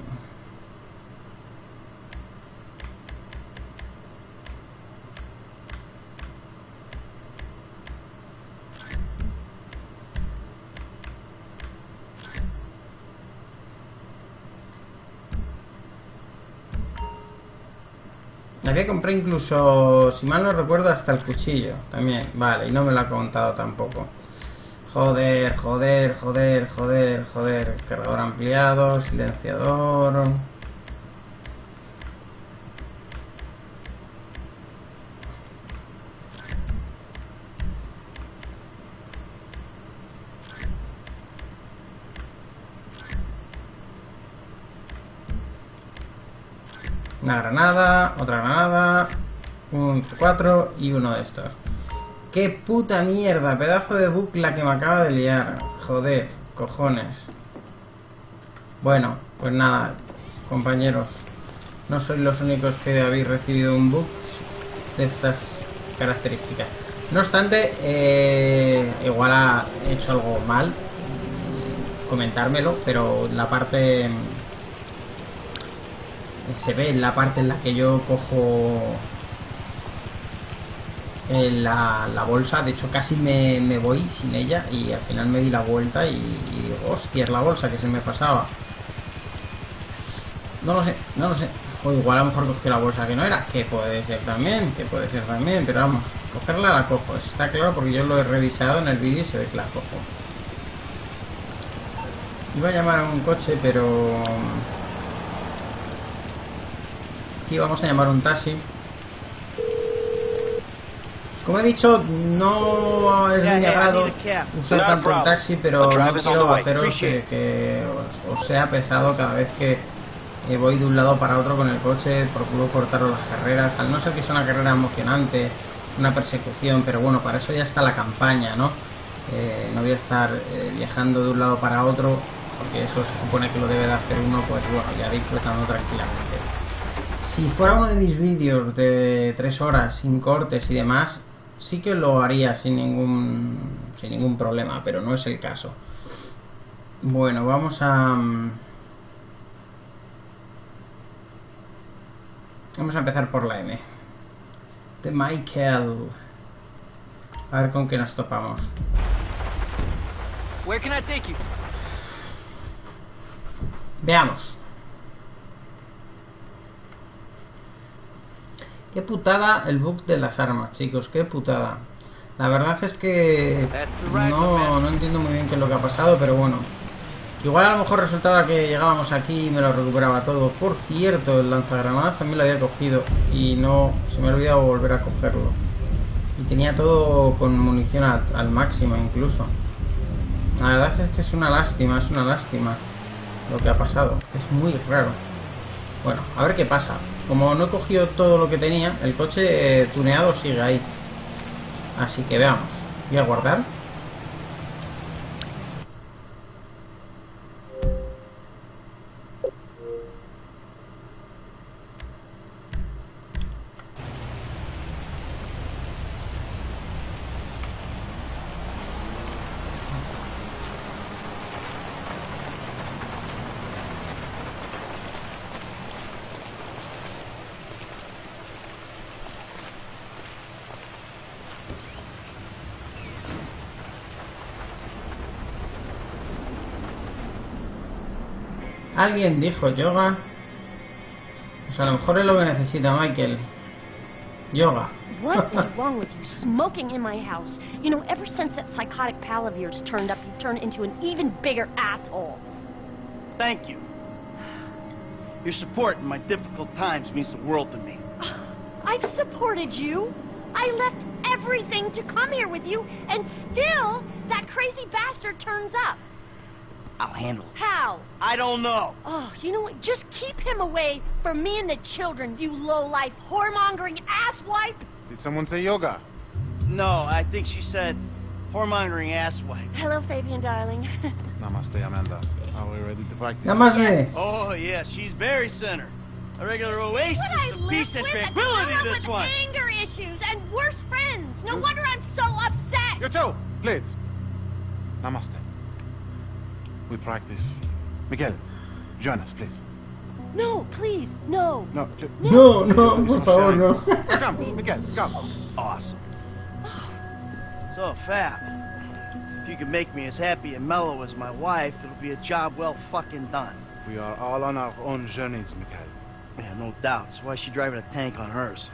Había comprado incluso, si mal no recuerdo, hasta el cuchillo también. Vale, y no me lo ha contado tampoco. Joder, joder, joder, joder, joder. Cargador ampliado, silenciador. Una granada, otra granada, un C cuatro y uno de estos. ¡Qué puta mierda! Pedazo de bucla que me acaba de liar. Joder, cojones. Bueno, pues nada, compañeros. No sois los únicos que habéis recibido un bug de estas características. No obstante, eh, igual ha hecho algo mal, comentármelo, pero la parte... Se ve en la parte en la que yo cojo la, la bolsa, de hecho casi me, me voy sin ella y al final me di la vuelta y, y digo, hostia, es la bolsa que se me pasaba. No lo sé, no lo sé. O igual a lo mejor cogí la bolsa que no era, que puede ser también, que puede ser también, pero vamos, cogerla la cojo, está claro porque yo lo he revisado en el vídeo y se ve que la cojo. Iba a llamar a un coche, pero... Aquí vamos a llamar un taxi. Como he dicho, no es de mi agrado usar tanto el taxi, pero no quiero haceros que, que os, os sea pesado cada vez que eh, voy de un lado para otro con el coche. Procuro cortaros las carreras, al no ser que sea una carrera emocionante, una persecución, pero bueno, para eso ya está la campaña, ¿no? Eh, no voy a estar eh, viajando de un lado para otro, porque eso se supone que lo debe de hacer uno, pues bueno, ya disfrutando tranquilamente. Si fuera uno de mis vídeos de tres horas sin cortes y demás, sí que lo haría sin ningún sin ningún problema, pero no es el caso. Bueno, vamos a vamos a empezar por la M de Michael. A ver con qué nos topamos. Where can I take you? Veamos. Qué putada el bug de las armas, chicos, qué putada. La verdad es que no, no entiendo muy bien qué es lo que ha pasado, pero bueno. Igual a lo mejor resultaba que llegábamos aquí y me lo recuperaba todo. Por cierto, el lanzagranadas también lo había cogido y no, se me ha olvidado volver a cogerlo. Y tenía todo con munición al, al máximo incluso. La verdad es que es una lástima, es una lástima lo que ha pasado. Es muy raro. Bueno, a ver qué pasa. Como no he cogido todo lo que tenía, el coche eh, tuneado sigue ahí. Así que veamos. Voy a guardar. Alguien dijo yoga. Pues a lo mejor es lo que necesita Michael. Yoga. What is wrong with you smoking in my house? You know, ever since that psychotic pal of yours turned up, you turned into an even bigger asshole. Thank you. Your support in my difficult times means the world to me. I've supported you. I left everything to come here with you, and still, that crazy bastard turns up. I'll handle it. How? I don't know. Oh, you know what? Just keep him away from me and the children, you low-life, whoremongering asswipe. Did someone say yoga? No, I think she said whoremongering asswipe. Hello, Fabian, darling. Namaste, Amanda. Are we ready to practice? Namaste. Oh, yeah, she's very center. A regular oasis of peace and tranquility, this one. Anger issues and worse friends. No wonder I'm so upset. You too, please. Namaste. We practice. Miguel, join us, please. No, please, no. No, no, no, no, por favor, no. Come, Miguel, come. Awesome. So, Fab, if you can make me as happy and mellow as my wife, it'll be a job well fucking done. We are all on our own journeys, Miguel. Yeah, no doubt. So why is she driving a tank on hers?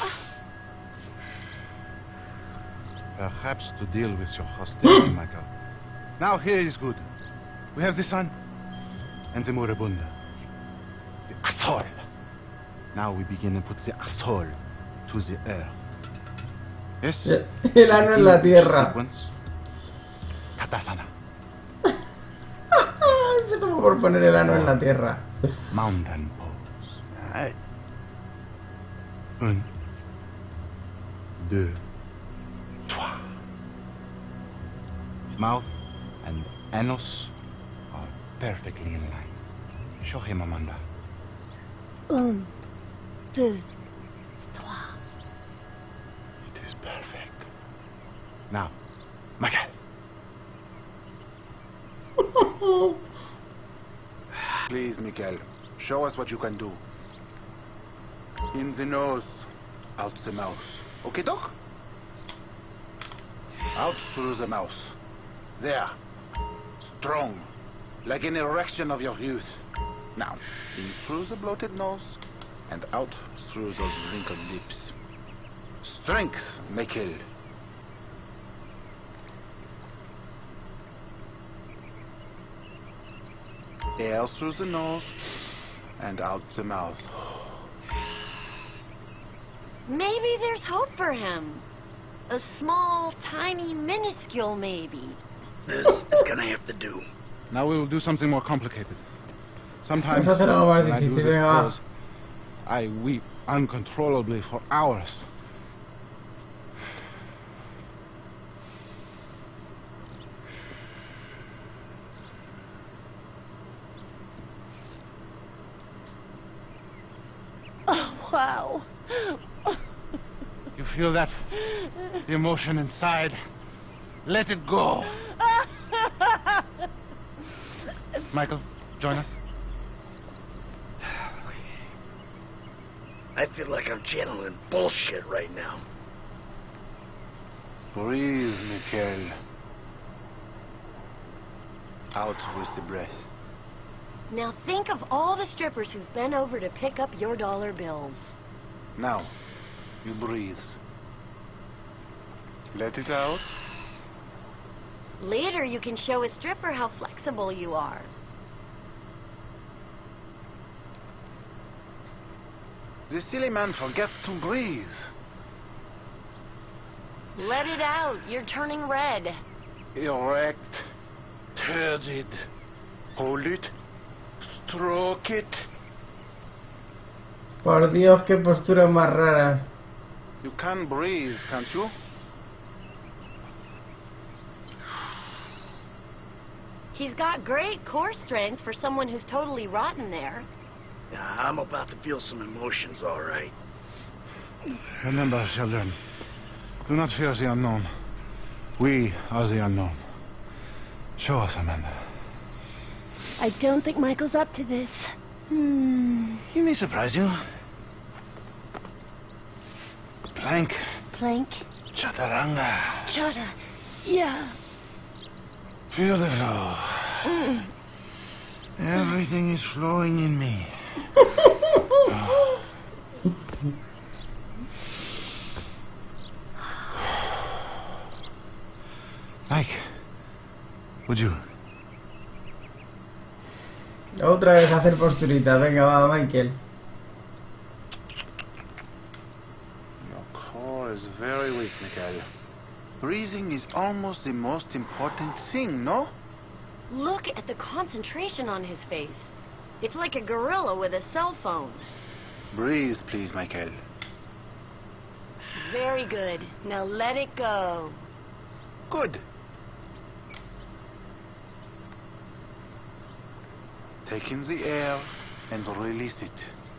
Perhaps to deal with your hostility, Michael. Now here is good. We have the sun and the moribunda. The asshole. Now we begin to put the asshole to the earth. Yes? El ano en la tierra. Katasana. Empezamos por poner el ano en la tierra. Mountain pose. Alright. Un, deux, trois. Mouth and anus are perfectly in line. Show him, Amanda. Un, deux, trois. It is perfect. Now, Michael. Please, Miguel, show us what you can do. In the nose, out the mouth. Okay, Doc? Out through the mouth. There. Strong. Like an erection of your youth. Now, in through the bloated nose, and out through those wrinkled lips. Strength, Michael. Air through the nose, and out the mouth. Maybe there's hope for him. A small, tiny, minuscule maybe. This is gonna have to do. Now we will do something more complicated. Sometimes Vamos a hacer algo más when I do difícil, this venga, va. pose, I weep uncontrollably for hours. Oh, wow. You feel that? The emotion inside. Let it go. Michael, join us. I feel like I'm channeling bullshit right now. Breathe, Miguel. Out with the breath. Now think of all the strippers who've been over to pick up your dollar bills. Now, you breathe. Let it out. Later you can show a stripper how flexible you are. The silly man forgets to breathe. Let it out. You're turning red. Erect. Turgid. Hold it. Stroke it. Por Dios, qué postura más rara. You can breathe, can't you? He's got great core strength for someone who's totally rotten there. Yeah, I'm about to feel some emotions, all right. Remember, children, do not fear the unknown. We are the unknown. Show us, Amanda. I don't think Michael's up to this. Hmm. He may surprise you. Plank. Plank. Chaturanga. Chata. Yeah. Feel the flow. Mm. Everything is flowing in me. Mike, would you? Otra vez hacer posturita. Venga, va, Michael. Your core is very weak, Miguel. Breathing is almost the most important thing, no? Look at the concentration on his face. It's like a gorilla with a cell phone. Breathe, please, Michael. Very good. Now let it go. Good. Take in the air and release it.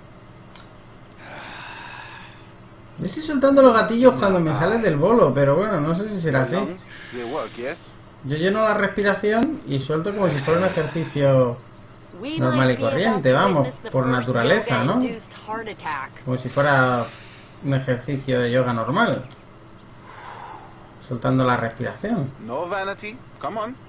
Yo estoy soltando los gatillos cuando me sale del bolo, pero bueno, no sé si será así. They work, yes? Yo lleno la respiración y suelto como si fuera un ejercicio normal y corriente, vamos, por naturaleza, ¿no? Como si fuera un ejercicio de yoga normal. Soltando la respiración. No vanity. Come on.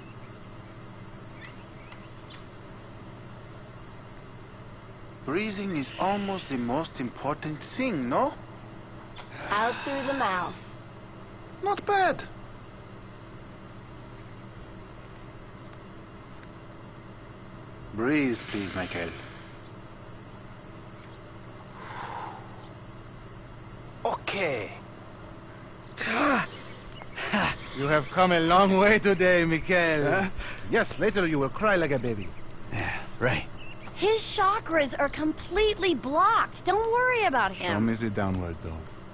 Breathing is almost the most important thing, no? Out through the mouth. Not bad. Breathe, please, Michael. Okay. You have come a long way today, Miguel. Huh? Yes, later you will cry like a baby. Yeah, right. His chakras are completely blocked. Don't worry about him. Some is it downward, though.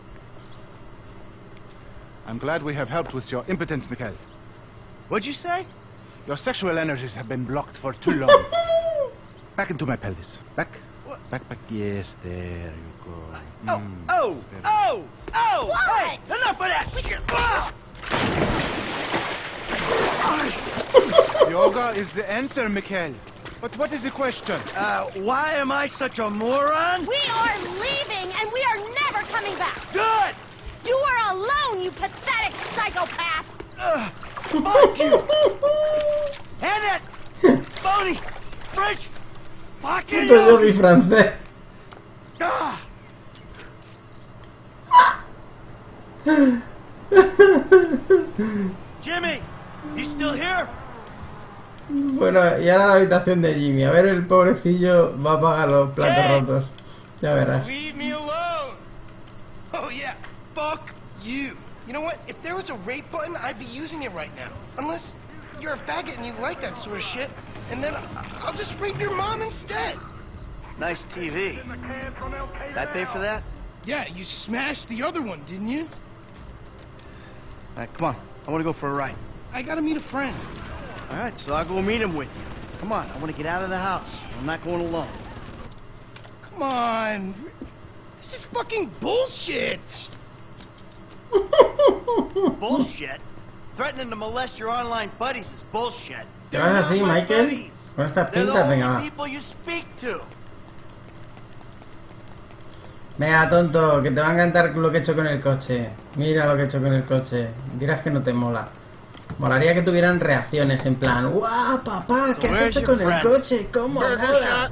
I'm glad we have helped with your impotence, Miguel. What'd you say? Your sexual energies have been blocked for too long. Back into my pelvis. Back. What? Back, back. Yes, there you go. Oh, Mm, oh, very oh, oh! What? Hey, enough of that shit! Ah! Yoga is the answer, Mikhail. But what is the question? Uh, why am I such a moron? We are leaving, and we are never coming back. Good! You are alone, you pathetic psychopath. Uh, fuck you! Hand it! Phony! French! Fucking Puto yo mi francés. Ah. Jimmy, you still here? Bueno, y ahora la habitación de Jimmy. A ver, el pobrecillo va a pagar los platos Hey. rotos. Ya verás. Leave me alone. Oh yeah, fuck you. You know what? If there was a rape button, I'd be using it right now. Unless you're a faggot and you like that sort of shit, and then I- I'll just rape your mom instead. Nice T V. Did I pay for that? Yeah, you smashed the other one, didn't you? All right, come on. I want to go for a ride. I gotta meet a friend. All right, so I'll go meet him with you. Come on, I want to get out of the house. I'm not going alone. Come on. This is fucking bullshit. Bullshit? Threatening to molest your online buddies is bullshit. ¿Te vas así, Michael? Con estas They're the pintas, only venga, va. people you speak to. Venga, tonto, que te va a encantar lo que he hecho con el coche. Mira lo que he hecho con el coche. Dirás que no te mola. Molaría que tuvieran reacciones en plan, ¡guau, papá! ¿Qué has Where's hecho your con el friend? coche? ¿Cómo Burger mola?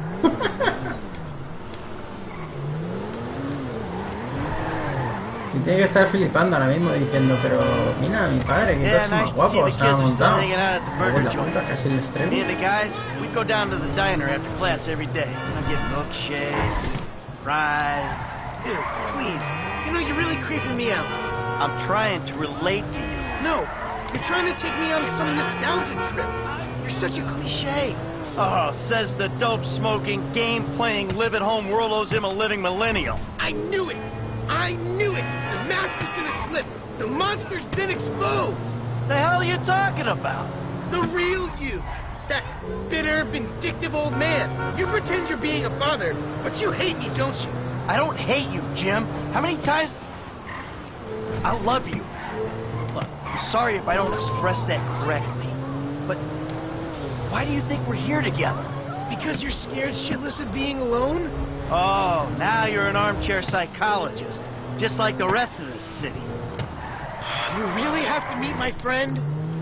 Sí, tiene que estar flipando ahora mismo diciendo, pero mira, mi padre, qué Yeah, coche nice más to guapo see the se ha kids are still montado. hanging out at the Luego burger la joint. puta, casi el estreno. Me and the guys, we go down to the diner after class every day. I get milkshakes, fries. Ew, please. You know, you're really creeping me out. I'm trying to relate to you. No, you're trying to take me on some nostalgia trip. You're such a cliche. Oh, says the dope-smoking, game-playing, live-at-home worldos him a living millennial. I knew it. I knew it. The mask is gonna slip. The monster's been exposed. The hell are you talking about? The real you. That bitter, vindictive old man. You pretend you're being a father, but you hate me, don't you? I don't hate you, Jim. How many times... I love you. Look, I'm sorry if I don't express that correctly, but why do you think we're here together? Because you're scared shitless of being alone? Oh, now you're an armchair psychologist, just like the rest of this city. You really have to meet my friend?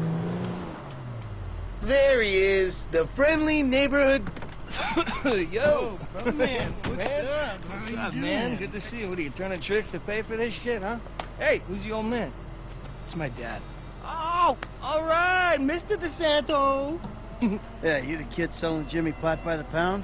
There he is, the friendly neighborhood... Yo, brother man, what's man? up? How What's you up, doing? man? Good to see you. What are you turning tricks to pay for this shit, huh? Hey, who's the old man? It's my dad. Oh, all right, Mister DeSanto. Yeah, you the kid selling Jimmy pot by the pound?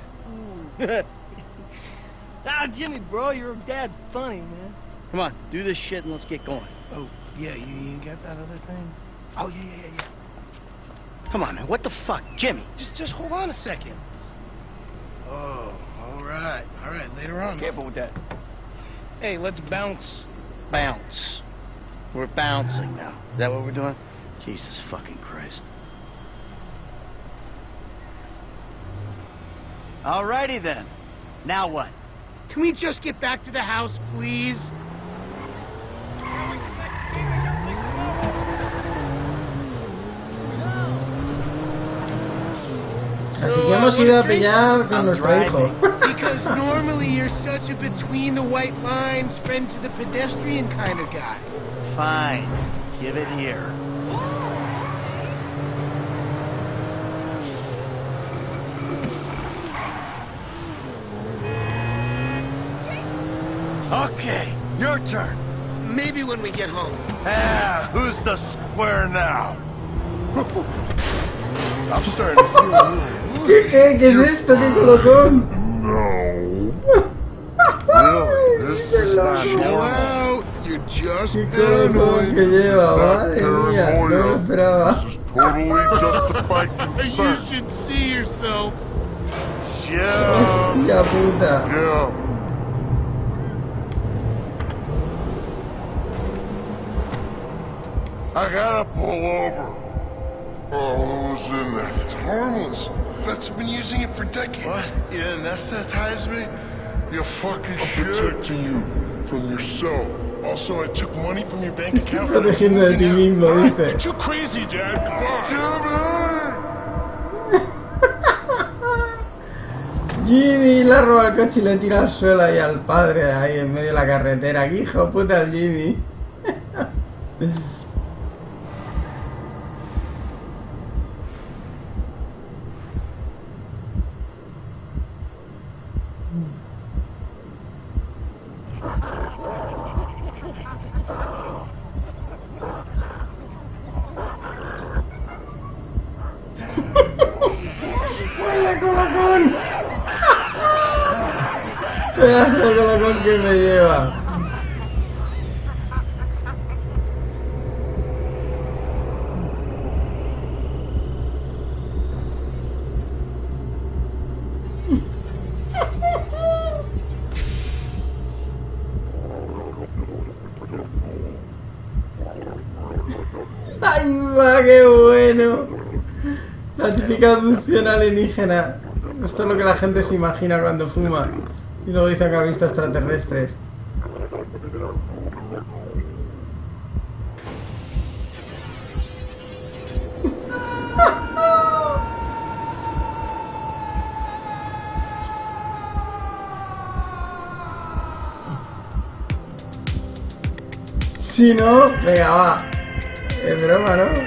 Ah, Jimmy, bro, your dad's funny, man. Come on, do this shit and let's get going. Oh, yeah, you, you got that other thing? Oh, yeah, yeah, yeah, yeah. Come on, man, what the fuck? Jimmy! Just, just hold on a second. Oh, all right, all right, later on. Careful with that. Hey, let's bounce. Bounce. We're bouncing now. Is that what we're doing? Jesus fucking Christ. Alrighty then. Now what? Can we just get back to the house, please? Así que hemos ido a pillar con nuestro hijo. Because normally you're such a between the white lines, friend to the pedestrian kind of guy. Fine. Give it here. Okay, your turn. Maybe when we get home. Ah, who's the square now? I'm starting to feel a little... ¿Qué, qué, qué es esto? ¿Qué colocón? No. Really? This is not normal. You're just ¿Qué colocón que lleva? Madre mía, no lo esperaba. Totally justified You concern. should see yourself. Yeah. Hostia puta. Yeah. I gotta pull over. Oh, who's in there? It's harmless. Vets have been using it for decades. What? You anesthetize me? You fucking I'm shit. protecting you. from yourself. Also, I took money from your bank Estoy account. protegiendo de ti mismo, dice. Too crazy, Dad. Goodbye. Jimmy le roba el coche y le tira al suelo ahí al padre, ahí en medio de la carretera. ¡Qué hijo puta el Jimmy! ¡Vaya colocón! ¡Pedazo de colocón que me lleva! ¡Ay, va, qué bueno! La típica abducción alienígena. Esto es lo que la gente se imagina cuando fuma. Y luego dice que ha visto extraterrestres. Si no, venga, va. Es broma, ¿no?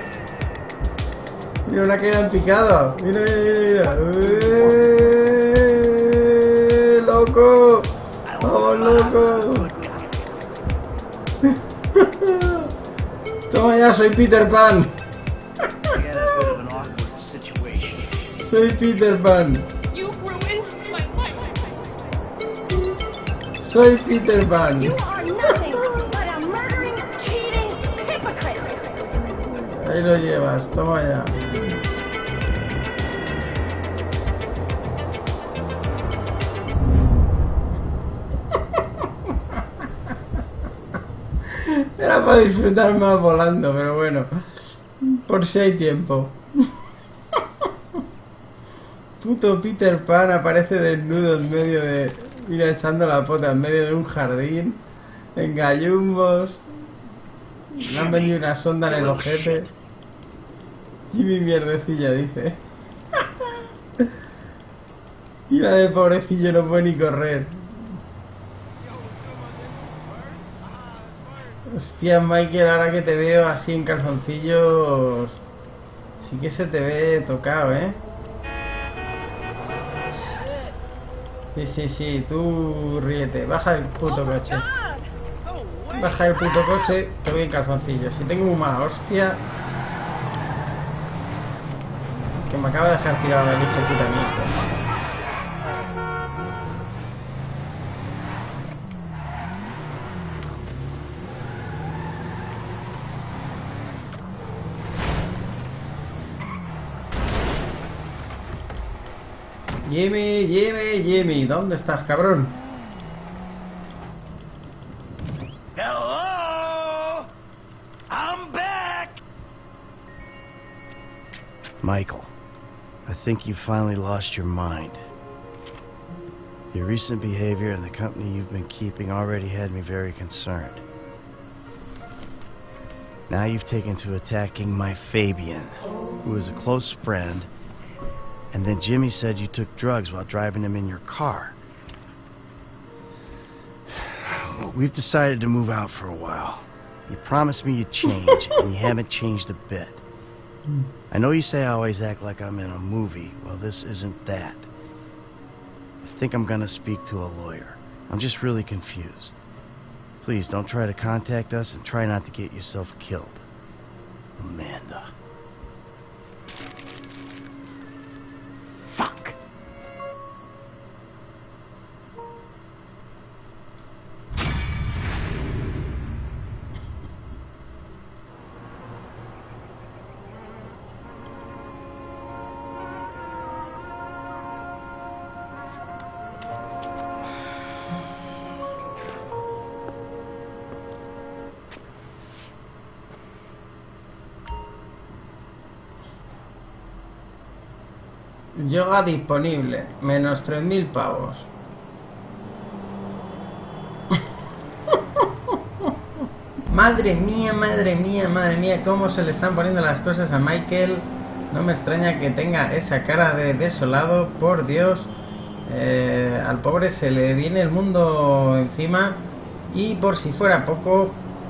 Mira una que han picado. Mira, mira, mira. ¡Eh, loco! ¡Vamos, loco! Toma ya, soy Peter Pan. Soy Peter Pan. Soy Peter Pan. Ahí lo llevas, toma ya. Era para disfrutar más volando, pero bueno, por si hay tiempo. Puto Peter Pan aparece desnudo en medio de... Mira, echando la pota en medio de un jardín, en gallumbos. Le han venido una sonda en el ojete. Jimmy mierdecilla, dice. Y la de pobrecillo no puede ni correr. Hostia, Michael, ahora que te veo así en calzoncillos, sí que se te ve tocado, ¿eh? Sí, sí, sí, tú ríete. Baja el puto coche. Baja el puto coche, que voy en calzoncillos. Si tengo muy mala hostia, que me acaba de dejar tirado el hijo de puta mierda. Jimmy, Jimmy, Jimmy, ¿dónde estás, cabrón? Hello? I'm back! Michael, I think you finally lost your mind. Your recent behavior and the company you've been keeping already had me very concerned. Now you've taken to attacking my Fabian, who is a close friend. And then Jimmy said you took drugs while driving him in your car. We've decided to move out for a while. You promised me you'd change, and you haven't changed a bit. I know you say I always act like I'm in a movie. Well, this isn't that. I think I'm gonna speak to a lawyer. I'm just really confused. Please don't try to contact us and try not to get yourself killed. Amanda. Yoga disponible, menos tres mil pavos. Madre mía, madre mía, madre mía, cómo se le están poniendo las cosas a Michael. No me extraña que tenga esa cara de desolado, por Dios. Eh, al pobre se le viene el mundo encima. Y por si fuera poco,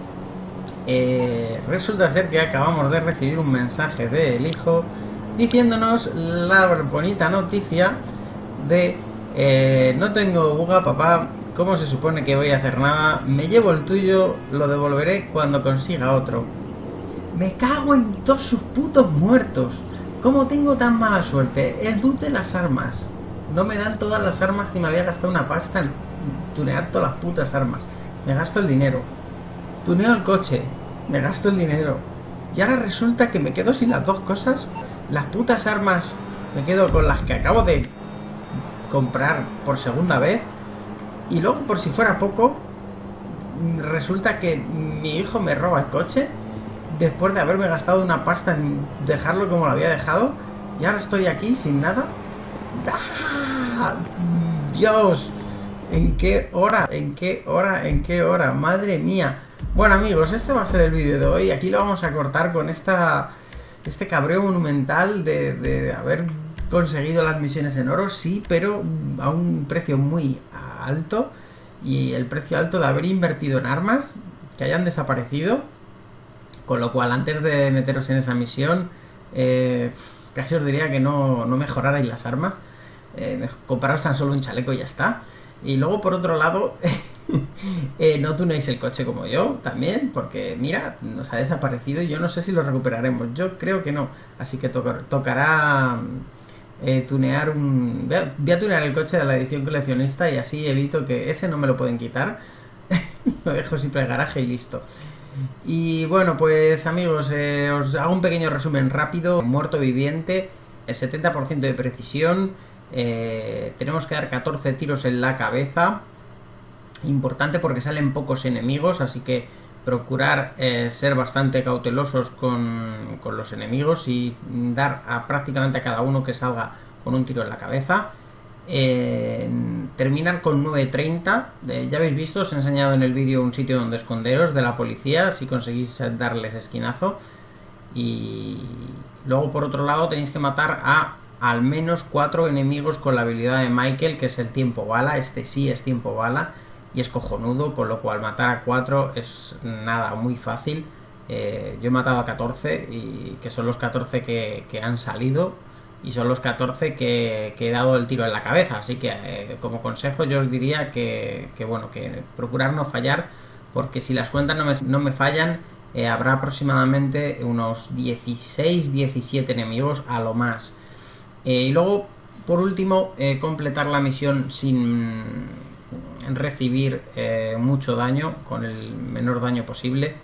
eh, resulta ser que acabamos de recibir un mensaje del hijo diciéndonos la bonita noticia de eh, no tengo buga, papá. ¿Cómo se supone que voy a hacer nada? Me llevo el tuyo, lo devolveré cuando consiga otro. Me cago en todos sus putos muertos. ¿Cómo tengo tan mala suerte? El loot de las armas. No me dan todas las armas que me había gastado una pasta en tunear todas las putas armas. Me gasto el dinero. Tuneo el coche. Me gasto el dinero. Y ahora resulta que me quedo sin las dos cosas. Las putas armas me quedo con las que acabo de comprar por segunda vez. Y luego, por si fuera poco, resulta que mi hijo me roba el coche después de haberme gastado una pasta en dejarlo como lo había dejado. Y ahora estoy aquí sin nada. ¡Ah! Dios, ¿en qué hora? ¿En qué hora? ¿En qué hora? Madre mía. Bueno, amigos, este va a ser el vídeo de hoy. Aquí lo vamos a cortar con esta este cabreo monumental de, de haber conseguido las misiones en oro, sí, pero a un precio muy alto. Y el precio alto de haber invertido en armas que hayan desaparecido. Con lo cual, antes de meteros en esa misión, eh, casi os diría que no, no mejorarais las armas. Eh, compraros tan solo un chaleco y ya está. Y luego, por otro lado, eh, no tunéis el coche como yo también, porque mira, nos ha desaparecido y yo no sé si lo recuperaremos. Yo creo que no, así que to tocará eh, tunear un... Voy a, voy a tunear el coche de la edición coleccionista y así evito que ese no me lo pueden quitar. Lo dejo siempre en el garaje y listo. Y bueno, pues amigos, eh, os hago un pequeño resumen rápido. Muerto viviente, el setenta por ciento de precisión. Eh, tenemos que dar catorce tiros en la cabeza. Importante porque salen pocos enemigos, así que procurar eh, ser bastante cautelosos con, con los enemigos y dar a prácticamente a cada uno que salga con un tiro en la cabeza. Eh, terminar con nueve treinta. Eh, ya habéis visto, os he enseñado en el vídeo un sitio donde esconderos de la policía si conseguís darles esquinazo. Y luego, por otro lado, tenéis que matar a al menos cuatro enemigos con la habilidad de Michael, que es el tiempo bala. Este sí es tiempo bala y es cojonudo, con lo cual matar a cuatro es nada, muy fácil. Eh, yo he matado a catorce, y que son los catorce que, que han salido, y son los catorce que, que he dado el tiro en la cabeza. Así que eh, como consejo yo os diría que, que bueno, que procurar no fallar, porque si las cuentas no me, no me fallan, eh, habrá aproximadamente unos dieciséis diecisiete enemigos a lo más. Eh, y luego, por último, eh, completar la misión sin recibir eh, mucho daño, con el menor daño posible.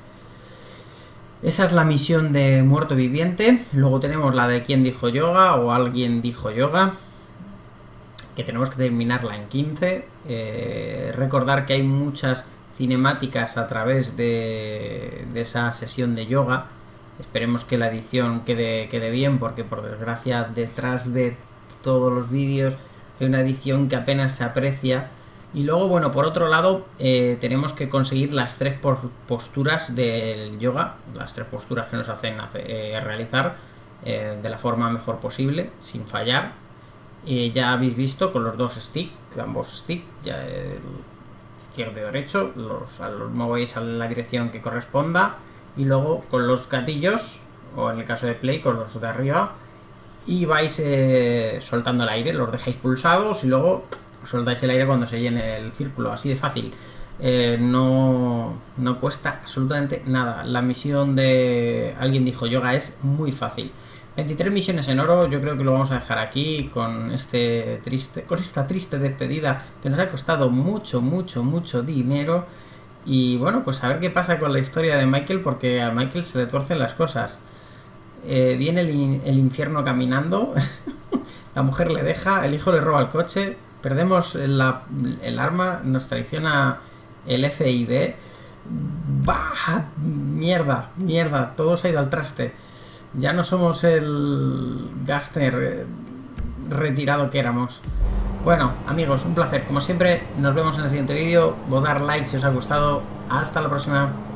Esa es la misión de muerto viviente. Luego tenemos la de quién dijo yoga o alguien dijo yoga, que tenemos que terminarla en quince. Eh, recordar que hay muchas cinemáticas a través de, de esa sesión de yoga. Esperemos que la edición quede, quede bien, porque por desgracia detrás de todos los vídeos hay una edición que apenas se aprecia. Y luego, bueno, por otro lado, eh, tenemos que conseguir las tres posturas del yoga, las tres posturas que nos hacen hacer, eh, realizar eh, de la forma mejor posible, sin fallar. Eh, ya habéis visto con los dos sticks, ambos sticks, ya el izquierdo y derecho, los, los movéis a la dirección que corresponda. Y luego con los gatillos, o en el caso de play, con los de arriba, y vais eh, soltando el aire, los dejáis pulsados y luego soltáis el aire cuando se llene el círculo, así de fácil. Eh, no, no cuesta absolutamente nada. La misión de alguien dijo yoga es muy fácil. veintitrés misiones en oro. Yo creo que lo vamos a dejar aquí con este triste, con esta triste despedida que nos ha costado mucho, mucho, mucho dinero. Y bueno, pues a ver qué pasa con la historia de Michael, porque a Michael se le tuercen las cosas. Eh, viene el, in el infierno caminando. La mujer le deja, el hijo le roba el coche, perdemos la, el arma, nos traiciona el F I B. ¡Bah! Mierda, mierda, todo se ha ido al traste. Ya no somos el gángster retirado que éramos. Bueno, amigos, un placer. Como siempre, nos vemos en el siguiente vídeo. Vos dar like si os ha gustado. Hasta la próxima.